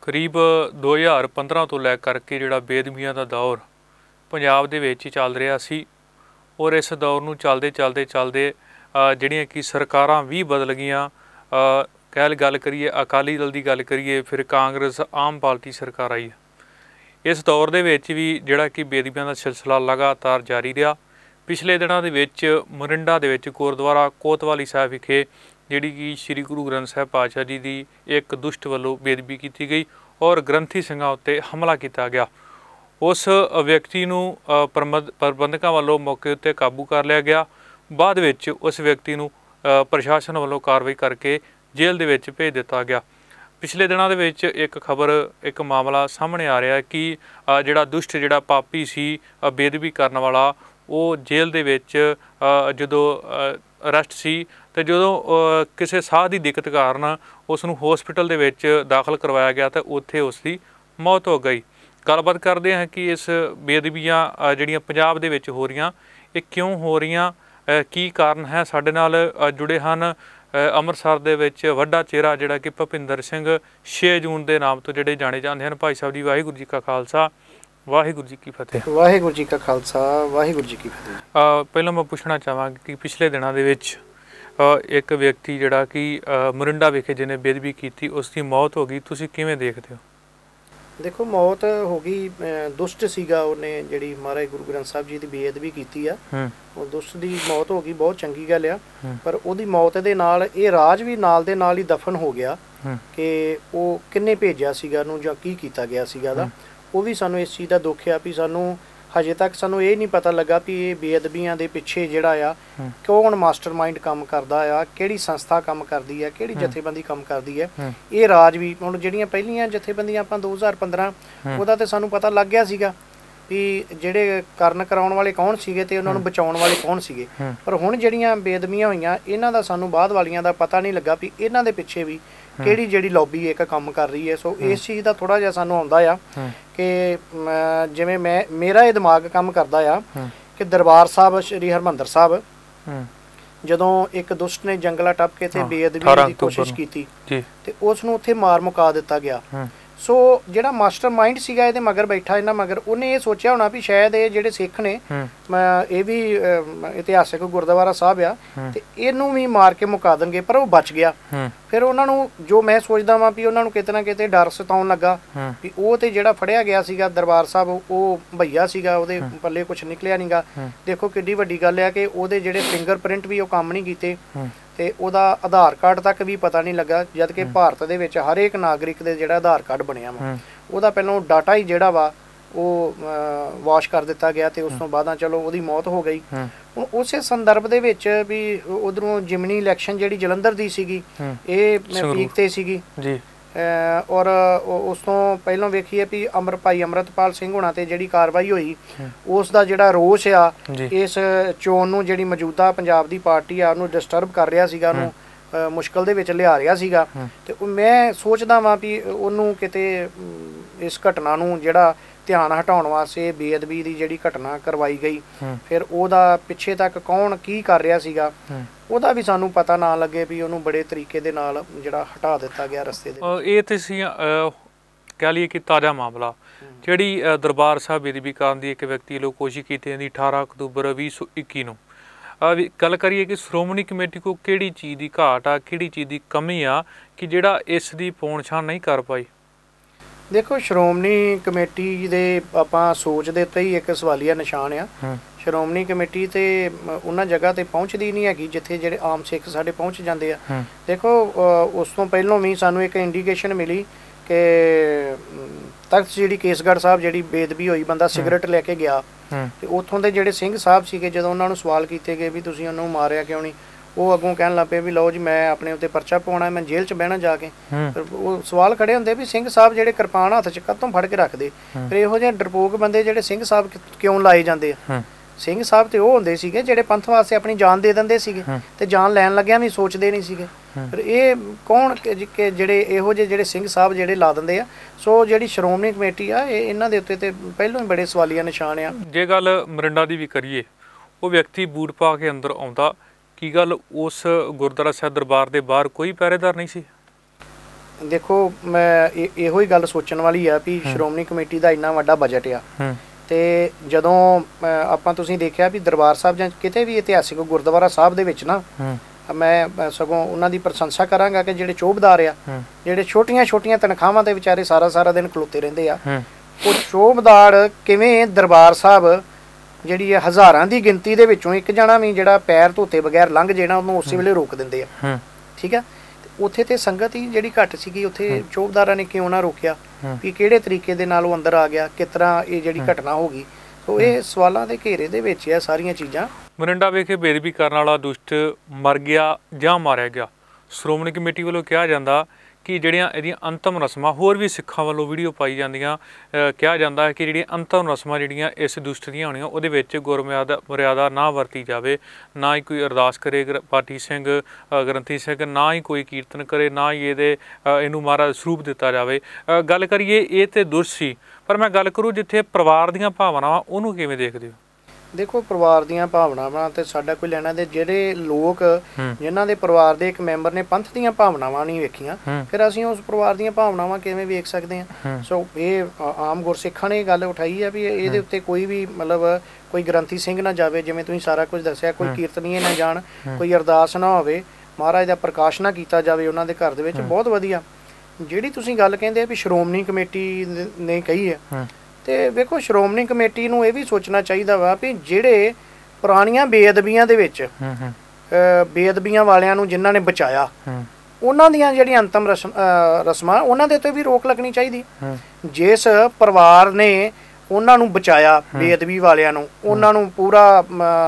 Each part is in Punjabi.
करीब 2015 ਤੋਂ ਲੈ ਕਰਕੇ ਜਿਹੜਾ ਬੇਅਦਬੀਆਂ ਦਾ ਦੌਰ ਪੰਜਾਬ ਦੇ ਵਿੱਚ ਹੀ ਚੱਲ ਰਿਹਾ ਸੀ ਔਰ ਇਸ ਦੌਰ ਨੂੰ ਚੱਲਦੇ ਜਿਹੜੀਆਂ ਕਿ ਸਰਕਾਰਾਂ ਵੀ ਬਦਲ ਗਈਆਂ। ਗੱਲ ਕਰੀਏ ਅਕਾਲੀ ਦਲ ਦੀ ਗੱਲ ਕਰੀਏ, ਫਿਰ ਕਾਂਗਰਸ ਆਮ ਪਾਰਟੀ ਸਰਕਾਰ ਆਈ। ਇਸ ਦੌਰ ਦੇ ਵਿੱਚ ਵੀ ਜਿਹੜਾ ਕਿ ਬੇਅਦਬੀਆਂ ਦਾ ਸਿਲਸਿਲਾ ਲਗਾਤਾਰ ਜਾਰੀ ਰਿਹਾ। ਪਿਛਲੇ ਦਿਨਾਂ ਦੇ ਵਿੱਚ ਮੋਰਿੰਡਾ ਦੇ ਵਿੱਚ ਗੁਰਦੁਆਰਾ ਕੋਤਵਾਲੀ ਸਾਹਿਬ ਵਿਖੇ ਜਿਹੜੀ ਕਿ श्री गुरु ग्रंथ साहिब पातशाह जी की एक दुष्ट वालों बेदबी की गई और ग्रंथी ਸਿੰਘਾਂ उत्ते हमला किया गया। उस व्यक्ति नूं प्रबंधकों वालों मौके उत्ते काबू कर लिया गया। बाद विच उस व्यक्ति नूं प्रशासन वालों कार्रवाई करके जेल दे विच भेज दिता गया। पिछले दिनों दे विच एक खबर एक मामला सामने आ रहा है कि जिहड़ा दुष्ट जिहड़ा पापी सी बेदबी करने वाला वो जेल दे विच जदों अरेस्ट सी तो जो किसी साह की दिक्कत कारण उसनूं हॉस्पिटल दे विच दाखिल करवाया गया तो उत्थे उसकी मौत हो गई। गलबात करते हैं कि इस बेदबियां जिहड़ियां पंजाब दे विच हो रही ये क्यों हो रही, की कारण है। साडे नाल जुड़े हैं ਅੰਮ੍ਰਿਤਸਰ ਦੇ ਵਿੱਚ ਵੱਡਾ ਚਿਹਰਾ ਜਿਹੜਾ ਕਿ ਭੁਪਿੰਦਰ ਸਿੰਘ 6 ਜੂਨ ਦੇ ਨਾਮ ਤੋਂ ਜਿਹੜੇ ਜਾਣੇ ਜਾਂਦੇ ਹਨ। ਭਾਈ ਸਾਹਿਬ ਜੀ ਵਾਹਿਗੁਰੂ ਜੀ ਕਾ ਖਾਲਸਾ ਵਾਹਿਗੁਰੂ ਜੀ ਕੀ ਫਤਿਹ। ਵਾਹਿਗੁਰੂ ਜੀ ਕਾ ਖਾਲਸਾ ਵਾਹਿਗੁਰੂ ਜੀ ਕੀ ਫਤਿਹ। ਪਹਿਲਾਂ ਮੈਂ ਪੁੱਛਣਾ ਚਾਹਾਂਗਾ ਕਿ ਪਿਛਲੇ ਦਿਨਾਂ ਦੇ ਵਿੱਚ ਇੱਕ ਵਿਅਕਤੀ ਜਿਹੜਾ ਕਿ ਮੋਰਿੰਡਾ ਵਿਖੇ ਜਿਹਨੇ ਬੇਦਬੀ ਕੀਤੀ ਉਸ ਦੀ ਮੌਤ ਹੋ ਗਈ, ਤੁਸੀਂ ਕਿਵੇਂ ਦੇਖਦੇ ਹੋ? देखो मौत हो गई, दुष्ट सीगा उन्हें जिहड़ी महाराज गुरु ग्रंथ साहिब जी की बेअदबी की आ, वो दुष्ट की मौत हो गई, बहुत चंगी गल आ। पर उहदी मौत दे नाल ये राज भी नाल दे नाल ही दफन हो गया कि वो किन्ने भेजिया सीगा नूं जां की कीता गया सीगा दा। वो भी सानूं इस चीज़ का दुख आ भी सानूं हजे तक सानूं ये नहीं पता लगा भी ये बेअदबियां दे पिछे जिहड़ा आ कौन मास्टरमाइंड काम करदा आ, किहड़ी संस्था काम करदी है, किहड़ी जथेबंदी काम करदी है। ये राज भी हुण जिहड़ियां पहलियां जथेबंदियां आपां 2015 ਉਹਦਾ ਤੇ ਸਾਨੂੰ ਪਤਾ ਲੱਗ ਗਿਆ ਸੀਗਾ ਵੀ ਜਿਹੜੇ ਕਰਨ ਕਰਾਉਣ ਵਾਲੇ ਕੌਣ ਸੀਗੇ ਤੇ ਉਹਨਾਂ ਨੂੰ ਬਚਾਉਣ ਵਾਲੇ ਕੌਣ ਸੀਗੇ। ਪਰ ਹੁਣ ਜਿਹੜੀਆਂ ਬੇਅਦਬੀਆਂ ਹੋਈਆਂ ਇਹਨਾਂ ਦਾ ਸਾਨੂੰ ਬਾਅਦ ਵਾਲੀਆਂ ਦਾ ਪਤਾ ਨਹੀਂ ਲੱਗਾ ਵੀ ਇਹਨਾਂ ਦੇ ਪਿੱਛੇ ਵੀ ਕਿਹੜੀ ਜਿਹੜੀ ਲੌਬੀ ਇੱਕ ਕੰਮ ਕਰ ਰਹੀ ਹੈ। ਸੋ ਇਸ ਚੀਜ਼ ਦਾ ਥੋੜਾ ਜਿਹਾ ਸਾਨੂੰ ਆਉਂਦਾ ਆ ਕਿ ਜਿਵੇਂ ਮੇਰਾ ਇਹ ਦਿਮਾਗ ਕੰਮ ਕਰਦਾ ਆ ਕਿ ਦਰਬਾਰ ਸਾਹਿਬ ਸ਼੍ਰੀ ਹਰਿਮੰਦਰ ਸਾਹਿਬ ਜਦੋਂ ਇੱਕ ਦੁਸ਼ਟ ਨੇ ਜੰਗਲਾ ਟੱਪ ਕੇ ਤੇ ਬੇਅਦਬੀ ਦੀ ਕੋਸ਼ਿਸ਼ ਕੀਤੀ ਤੇ ਉਸ ਨੂੰ ਉੱਥੇ ਮਾਰ ਮੁਕਾ ਦਿੱਤਾ ਗਿਆ। ਸੋ ਜਿਹੜਾ ਮਾਸਟਰ ਮਾइंड ਸੀਗਾ ਇਹਦੇ ਮਗਰ ਬੈਠਾ ਇਹਨਾਂ ਮਗਰ ਉਹਨੇ ਇਹ ਸੋਚਿਆ ਹੋਣਾ ਵੀ ਸ਼ਾਇਦ ਇਹ ਜਿਹੜੇ ਸਿੱਖ ਨੇ ਇਹ ਵੀ ਇਤਿਹਾਸਿਕ ਗੁਰਦੁਆਰਾ ਸਾਹਿਬ ਆ ਤੇ ਇਹਨੂੰ ਵੀ ਮਾਰ ਕੇ ਮੁਕਾ ਦੇਣਗੇ, ਪਰ ਉਹ ਬਚ ਗਿਆ। ਫਿਰ ਉਹਨਾਂ ਨੂੰ ਜੋ ਮੈਂ ਸੋਚਦਾ ਵਾਂ ਵੀ ਉਹਨਾਂ ਨੂੰ ਕਿਤੇ ਨਾ ਕਿਤੇ ਡਰ ਸਤਾਉਣ ਲੱਗਾ ਵੀ ਉਹ ਤੇ ਜਿਹੜਾ ਫੜਿਆ ਗਿਆ ਸੀਗਾ ਦਰਬਾਰ ਸਾਹਿਬ ਉਹ ਭਈਆ ਸੀਗਾ, ਉਹਦੇ ਪੱਲੇ ਕੁਛ ਨਿਕਲਿਆ ਨਹੀਂਗਾ। ਦੇਖੋ ਕਿੱਡੀ ਵੱਡੀ ਗੱਲ ਆ ਕਿ ਉਹਦੇ ਜਿਹੜੇ ਫਿੰਗਰਪ੍ਰਿੰਟ ਵੀ ਉਹ ਕੰਮ ਨਹੀਂ ਕੀਤੇ ਤੇ ਉਹਦਾ ਆਧਾਰ ਕਾਰਡ ਤੱਕ ਵੀ ਪਤਾ ਨਹੀਂ ਲੱਗਾ, ਜਦ ਕਿ ਭਾਰਤ ਦੇ ਵਿੱਚ ਹਰ ਇੱਕ ਨਾਗਰਿਕ ਦੇ ਜਿਹੜਾ ਆਧਾਰ ਕਾਰਡ ਬਣਿਆ ਵਾ ਉਹਦਾ ਪਹਿਲਾਂ ਡਾਟਾ ਹੀ ਜਿਹੜਾ ਵਾ ਉਹ ਵਾਸ਼ ਕਰ ਦਿੱਤਾ ਗਿਆ ਤੇ ਉਸ ਤੋਂ ਬਾਅਦ ਚਲੋ ਉਹਦੀ ਮੌਤ ਹੋ ਗਈ। ਹੁਣ ਉਸੇ ਸੰਦਰਭ ਦੇ ਵਿੱਚ ਵੀ ਉਧਰੋਂ ਜਿਮਨੀ ਇਲੈਕਸ਼ਨ ਜਿਹੜੀ ਜਲੰਧਰ ਦੀ ਸੀਗੀ ਇਹ ਪੀਕ ਤੇ ਸੀਗੀ ਜੀ, ਔਰ ਉਸ ਤੋਂ ਪਹਿਲਾਂ ਵੇਖੀਏ ਵੀ ਭਾਈ ਅੰਮ੍ਰਿਤਪਾਲ ਸਿੰਘ ਹੋਣਾ ਤੇ ਜਿਹੜੀ ਕਾਰਵਾਈ ਹੋਈ ਉਸ ਦਾ ਜਿਹੜਾ ਰੋਸ਼ ਆ ਇਸ ਚੋਣ ਨੂੰ ਜਿਹੜੀ ਮੌਜੂਦਾ ਪੰਜਾਬ ਦੀ ਪਾਰਟੀ ਆ ਉਹਨੂੰ ਡਿਸਟਰਬ ਕਰ ਰਿਹਾ ਸੀਗਾ, ਉਹਨੂੰ ਮੁਸ਼ਕਲ ਦੇ ਵਿੱਚ ਲਿਆ ਰਿਹਾ ਸੀਗਾ। ਤੇ ਮੈਂ ਸੋਚਦਾ ਵਾਂ ਵੀ ਉਹਨੂੰ ਕਿਤੇ ਇਸ ਘਟਨਾ ਨੂੰ ਜਿਹੜਾ ਧਿਆਨ ਹਟਾਉਣ ਵਾਸਤੇ ਬੇਅਦਬੀ ਦੀ ਜਿਹੜੀ ਘਟਨਾ ਕਰਵਾਈ ਗਈ, ਫਿਰ ਉਹਦਾ ਪਿੱਛੇ ਤੱਕ ਕੌਣ ਕੀ ਕਰ ਰਿਹਾ ਸੀਗਾ ਉਹਦਾ ਵੀ ਸਾਨੂੰ ਪਤਾ ਨਾ ਲੱਗੇ ਵੀ ਉਹਨੂੰ ਬੜੇ ਤਰੀਕੇ ਦੇ ਨਾਲ ਜਿਹੜਾ ਹਟਾ ਦਿੱਤਾ ਗਿਆ ਰਸਤੇ ਦੇ। ਇਹ ਤੇ ਸੀ ਕਹਿ ਲਈਏ ਕਿ ਤਾਜ਼ਾ ਮਾਮਲਾ ਜਿਹੜੀ ਦਰਬਾਰ ਸਾਹਿਬ ਬੇਅਦਬੀ ਕਰਨ ਦੀ ਇੱਕ ਵਿਅਕਤੀ ਵੱਲੋਂ ਕੋਸ਼ਿਸ਼ ਕੀਤੀ ਜਾਂਦੀ 18 ਅਕਤੂਬਰ 2021 ਨੂੰ। ਗੱਲ ਕਰੀਏ ਕਿ ਸ਼੍ਰੋਮਣੀ ਕਮੇਟੀ ਕੋਲ ਕਿਹੜੀ ਚੀਜ਼ ਦੀ ਘਾਟ ਆ, ਕਿਹੜੀ ਚੀਜ਼ ਦੀ ਕਮੀ ਆ ਕਿ ਜਿਹੜਾ ਇਸ ਦੀ ਪੋਣ ਛਾਣ ਨਹੀਂ ਕਰ ਪਾਈ? ਦੇਖੋ ਸ਼੍ਰੋਮਣੀ ਕਮੇਟੀ ਦੇ ਆਪਾਂ ਸੋਚ ਦੇ ਉੱਤੇ ਹੀ ਇੱਕ ਸਵਾਲੀਆ ਨਿਸ਼ਾਨ ਆ। ਸ਼੍ਰੋਮਣੀ ਕਮੇਟੀ ਤੇ ਉਹਨਾਂ ਜਗ੍ਹਾ ਤੇ ਪਹੁੰਚਦੀ ਨਹੀਂ ਹੈਗੀ ਜਿੱਥੇ ਜਿਹੜੇ ਆਮ ਸਿੱਖ ਸਾਡੇ ਪਹੁੰਚ ਜਾਂਦੇ ਆ। ਦੇਖੋ ਉਸ ਤੋਂ ਪਹਿਲਾਂ ਵੀ ਸਾਨੂੰ ਇੱਕ ਇੰਡੀਕੇਸ਼ਨ ਮਿਲੀ ਕਿ ਤਖਤ ਜਿਹੜੀ ਕੇਸਗੜ੍ਹ ਸਾਹਿਬ ਜਿਹੜੀ ਬੇਅਦਬੀ ਹੋਈ ਬੰਦਾ ਸਿਗਰਟ ਲੈ ਕੇ ਗਿਆ ਤੇ ਉੱਥੋਂ ਦੇ ਜਿਹੜੇ ਸਿੰਘ ਸਾਹਿਬ ਸੀਗੇ ਜਦੋਂ ਉਹਨਾਂ ਨੂੰ ਸਵਾਲ ਕੀਤੇ ਗਏ ਵੀ ਤੁਸੀਂ ਉਹਨੂੰ ਮਾਰਿਆ ਕਿਉਂ ਨਹੀਂ, ਉਹ ਅੱਗੋਂ ਕਹਿਣ ਲੱਗ ਪਏ ਵੀ ਲਓ ਜੀ ਮੈਂ ਆਪਣੇ ਉੱਤੇ ਪਰਚਾ ਪਾਉਣਾ, ਮੈਂ ਜੇਲ੍ਹ 'ਚ ਬਹਿਣਾ ਜਾ ਕੇ। ਉਹ ਸਵਾਲ ਖੜੇ ਹੁੰਦੇ ਵੀ ਸਿੰਘ ਸਾਹਿਬ ਜਿਹੜੇ ਕਿਰਪਾਨ ਹੱਥ 'ਚ ਕਦੋਂ ਫੜ ਕੇ ਰੱਖਦੇ, ਫਿਰ ਇਹੋ ਜਿਹੇ ਡਰਪੋਕ ਬੰਦੇ ਜਿਹੜੇ ਸਿੰਘ ਸਾਹਿਬ ਕਿਉਂ ਲਾਏ ਜਾਂਦੇ ਆ? ਸਿੰਘ ਸਾਹਿਬ ਤੇ ਉਹ ਹੁੰਦੇ ਸੀਗੇ ਜਿਹੜੇ ਪੰਥ ਵਾਸਤੇ ਆਪਣੀ ਜਾਨ ਦੇ ਦਿੰਦੇ ਸੀਗੇ ਤੇ ਜਾਨ ਲੈਣ ਲੱਗਿਆ ਵੀ ਸੋਚਦੇ ਨਹੀਂ ਸੀਗੇ। ਫਿਰ ਇਹ ਕੌਣ ਕਿ ਜਿਹੜੇ ਇਹੋ ਜਿਹੇ ਜਿਹੜੇ ਸਿੰਘ ਸਾਹਿਬ ਜਿਹੜੇ ਲਾ ਦਿੰਦੇ ਆ। ਸੋ ਜਿਹੜੀ ਸ਼੍ਰੋਮਣੀ ਕਮੇਟੀ ਆ ਇਹਨਾਂ ਦੇ ਉੱਤੇ ਤੇ ਪਹਿਲਾਂ ਹੀ ਬੜੇ ਸਵਾਲੀਆ ਨਿਸ਼ਾਨ ਆ। ਜੇ ਗੱਲ ਮੋਰਿੰਡਾ ਦੀ ਵੀ ਕਰੀਏ, ਉਹ ਵਿਅਕਤੀ ਬੂਟ ਪਾ ਕੇ ਅੰਦਰ ਆਉਂਦਾ, ਕੀ ਗੱਲ ਉਸ ਗੁਰਦੁਆਰਾ ਸਾਹਿਬ ਦਰਬਾਰ ਦੇ ਬਾਹਰ ਕੋਈ ਪਹਿਰੇਦਾਰ ਨਹੀਂ ਸੀ? ਦੇਖੋ ਮੈਂ ਇਹੋ ਹੀ ਗੱਲ ਸੋਚਣ ਵਾਲੀ ਆ ਵੀ ਸ਼੍ਰੋਮਣੀ ਕਮੇਟੀ ਦਾ ਇੰਨਾ ਵੱਡਾ ਬਜਟ ਆ ਤੇ ਜਦੋਂ ਆਪਾਂ ਤੁਸੀਂ ਦੇਖਿਆ ਵੀ ਦਰਬਾਰ ਸਾਹਿਬ ਜਾਂ ਕਿਤੇ ਵੀ ਇਤਿਹਾਸਿਕ ਗੁਰਦੁਆਰਾ ਸਾਹਿਬ ਦੇ ਵਿੱਚ ਨਾ ਮੈਂ ਸਗੋਂ ਉਹਨਾਂ ਦੀ ਪ੍ਰਸ਼ੰਸਾ ਕਰਾਂਗਾ ਕਿ ਜਿਹੜੇ ਚੌਬਦਾਰ ਆ ਜਿਹੜੇ ਛੋਟੀਆਂ ਤਨਖਾਹਾਂ ਦੇ ਵਿਚਾਰੇ ਸਾਰਾ ਦਿਨ ਖਲੋਤੇ ਰਹਿੰਦੇ ਆ ਉਹ ਚੌਬਦਾਰ ਕਿਵੇਂ ਦਰਬਾਰ ਸਾਹਿਬ ਜਿਹੜੀ ਹਜ਼ਾਰਾਂ ਦੀ ਗਿਣਤੀ ਦੇ ਵਿੱਚੋਂ ਇੱਕ ਜਣਾ ਵੀ ਜਿਹੜਾ ਪੈਰ ਧੋਤੇ ਬਗੈਰ ਲੰਘ ਜਾਣਾ ਉਹਨੂੰ ਉਸੇ ਵੇਲੇ ਰੋਕ ਦਿੰਦੇ ਆ ਠੀਕ ਆ ਉੱਥੇ ਤੇ ਸੰਗਤ ਹੀ ਜਿਹੜੀ ਘੱਟ ਸੀਗੀ ਉੱਥੇ ਚੌਬਦਾਰਾਂ ਨੇ ਕਿਉਂ ਨਾ ਰੋਕਿਆ ਵੀ ਕਿਹੜੇ ਤਰੀਕੇ ਦੇ ਨਾਲ ਉਹ ਅੰਦਰ ਆ ਗਿਆ ਕਿਸ ਤਰ੍ਹਾਂ ਇਹ ਜਿਹੜੀ ਘਟਨਾ ਹੋ ਗਈ ਸੋ ਇਹ ਸਵਾਲਾਂ ਦੇ ਘੇਰੇ ਦੇ ਵਿੱਚ ਆ ਸਾਰੀਆਂ ਚੀਜ਼ਾਂ ਮੋਰਿੰਡਾ ਵਿਖੇ ਬੇਦਬੀ ਕਰਨ ਵਾਲਾ ਦੁਸ਼ਟ ਮਰ ਗਿਆ ਜਾਂ ਮਾਰਿਆ ਗਿਆ ਸ਼੍ਰੋਮਣੀ ਕਮੇਟੀ ਵੱਲੋਂ ਕਿਹਾ ਜਾਂਦਾ ਕਿ ਜਿਹੜੀਆਂ ਇਹਦੀਆਂ ਅੰਤਮ ਰਸਮਾਂ ਹੋਰ ਵੀ ਸਿੱਖਾਂ ਵੱਲੋਂ ਵੀਡੀਓ ਪਾਈ ਜਾਂਦੀਆਂ ਕਿਹਾ ਜਾਂਦਾ ਹੈ ਕਿ ਜਿਹੜੀਆਂ ਅੰਤਮ ਰਸਮਾਂ ਜਿਹੜੀਆਂ ਇਸ ਦੁਸ਼ਟ ਦੀਆਂ ਹੋਣੀਆਂ ਉਹਦੇ ਵਿੱਚ ਮਰਿਆਦਾ ਨਾ ਵਰਤੀ ਜਾਵੇ ਨਾ ਹੀ ਕੋਈ ਅਰਦਾਸ ਕਰੇ ਪਾਠੀ ਸਿੰਘ ਗ੍ਰੰਥੀ ਸਿੰਘ ਨਾ ਹੀ ਕੋਈ ਕੀਰਤਨ ਕਰੇ ਨਾ ਹੀ ਇਹਨੂੰ ਮਹਾਰਾਜ ਸਰੂਪ ਦਿੱਤਾ ਜਾਵੇ ਗੱਲ ਕਰੀਏ ਇਹ ਤੇ ਦੁਸ਼ਟ ਸੀ ਪਰ ਮੈਂ ਗੱਲ ਕरूँ ਜਿੱਥੇ ਪਰਿਵਾਰ ਦੀਆਂ ਭਾਵਨਾਵਾਂ ਉਹਨੂੰ ਕਿਵੇਂ ਦੇਖਦੇ ਹੋ ਦੇਖੋ ਪਰਿਵਾਰ ਦੀਆਂ ਭਾਵਨਾਵਾਂ ਤੇ ਸਾਡਾ ਕੋਈ ਲੈਣਾ ਦੇ ਜਿਹੜੇ ਲੋਕ ਜਿਨ੍ਹਾਂ ਦੇ ਪਰਿਵਾਰ ਦੇ ਇੱਕ ਮੈਂਬਰ ਨੇ ਪੰਥ ਦੀਆਂ ਭਾਵਨਾਵਾਂ ਨਹੀਂ ਵੇਖੀਆਂ ਫਿਰ ਅਸੀਂ ਉਸ ਪਰਿਵਾਰ ਦੀਆਂ ਭਾਵਨਾਵਾਂ ਕਿਵੇਂ ਵੇਖ ਸਕਦੇ ਹਾਂ ਸੋ ਇਹ ਆਮ ਗੁਰਸਿੱਖਾਂ ਨੇ ਇਹ ਗੱਲ ਉਠਾਈ ਹੈ ਵੀ ਇਹਦੇ ਉੱਤੇ ਕੋਈ ਵੀ ਮਤਲਬ ਕੋਈ ਗ੍ਰੰਥੀ ਸਿੰਘ ਨਾ ਜਾਵੇ ਜਿਵੇਂ ਤੁਸੀਂ ਸਾਰਾ ਕੁਝ ਦੱਸਿਆ ਕੋਈ ਕੀਰਤਨੀਏ ਨਾ ਜਾਣ ਕੋਈ ਅਰਦਾਸ ਨਾ ਹੋਵੇ ਮਹਾਰਾਜ ਦਾ ਪ੍ਰਕਾਸ਼ ਨਾ ਕੀਤਾ ਜਾਵੇ ਉਹਨਾਂ ਦੇ ਘਰ ਦੇ ਵਿੱਚ ਬਹੁਤ ਵਧੀਆ ਜਿਹੜੀ ਤੁਸੀਂ ਗੱਲ ਕਹਿੰਦੇ ਵੀ ਸ਼੍ਰੋਮਣੀ ਕਮੇਟੀ ਨੇ ਕਹੀ ਹੈ ਤੇ ਵੇਖੋ ਸ਼੍ਰੋਮਣੀ ਕਮੇਟੀ ਨੂੰ ਇਹ ਵੀ ਸੋਚਣਾ ਚਾਹੀਦਾ ਵਾ ਵੀ ਜਿਹੜੇ ਪੁਰਾਣੀਆਂ ਬੇਅਦਬੀਆਂ ਦੇ ਵਿੱਚ ਬੇਅਦਬੀਆਂ ਵਾਲਿਆਂ ਨੂੰ ਜਿਨ੍ਹਾਂ ਨੇ ਬਚਾਇਆ ਉਹਨਾਂ ਦੀਆਂ ਜਿਹੜੀਆਂ ਅੰਤਮ ਰਸਮਾਂ ਉਹਨਾਂ ਦੇ ਉੱਤੇ ਵੀ ਰੋਕ ਲੱਗਣੀ ਚਾਹੀਦੀ ਜਿਸ ਪਰਿਵਾਰ ਨੇ ਉਹਨਾਂ ਨੂੰ ਬਚਾਇਆ ਬੇਅਦਬੀ ਵਾਲਿਆਂ ਨੂੰ ਉਹਨਾਂ ਨੂੰ ਪੂਰਾ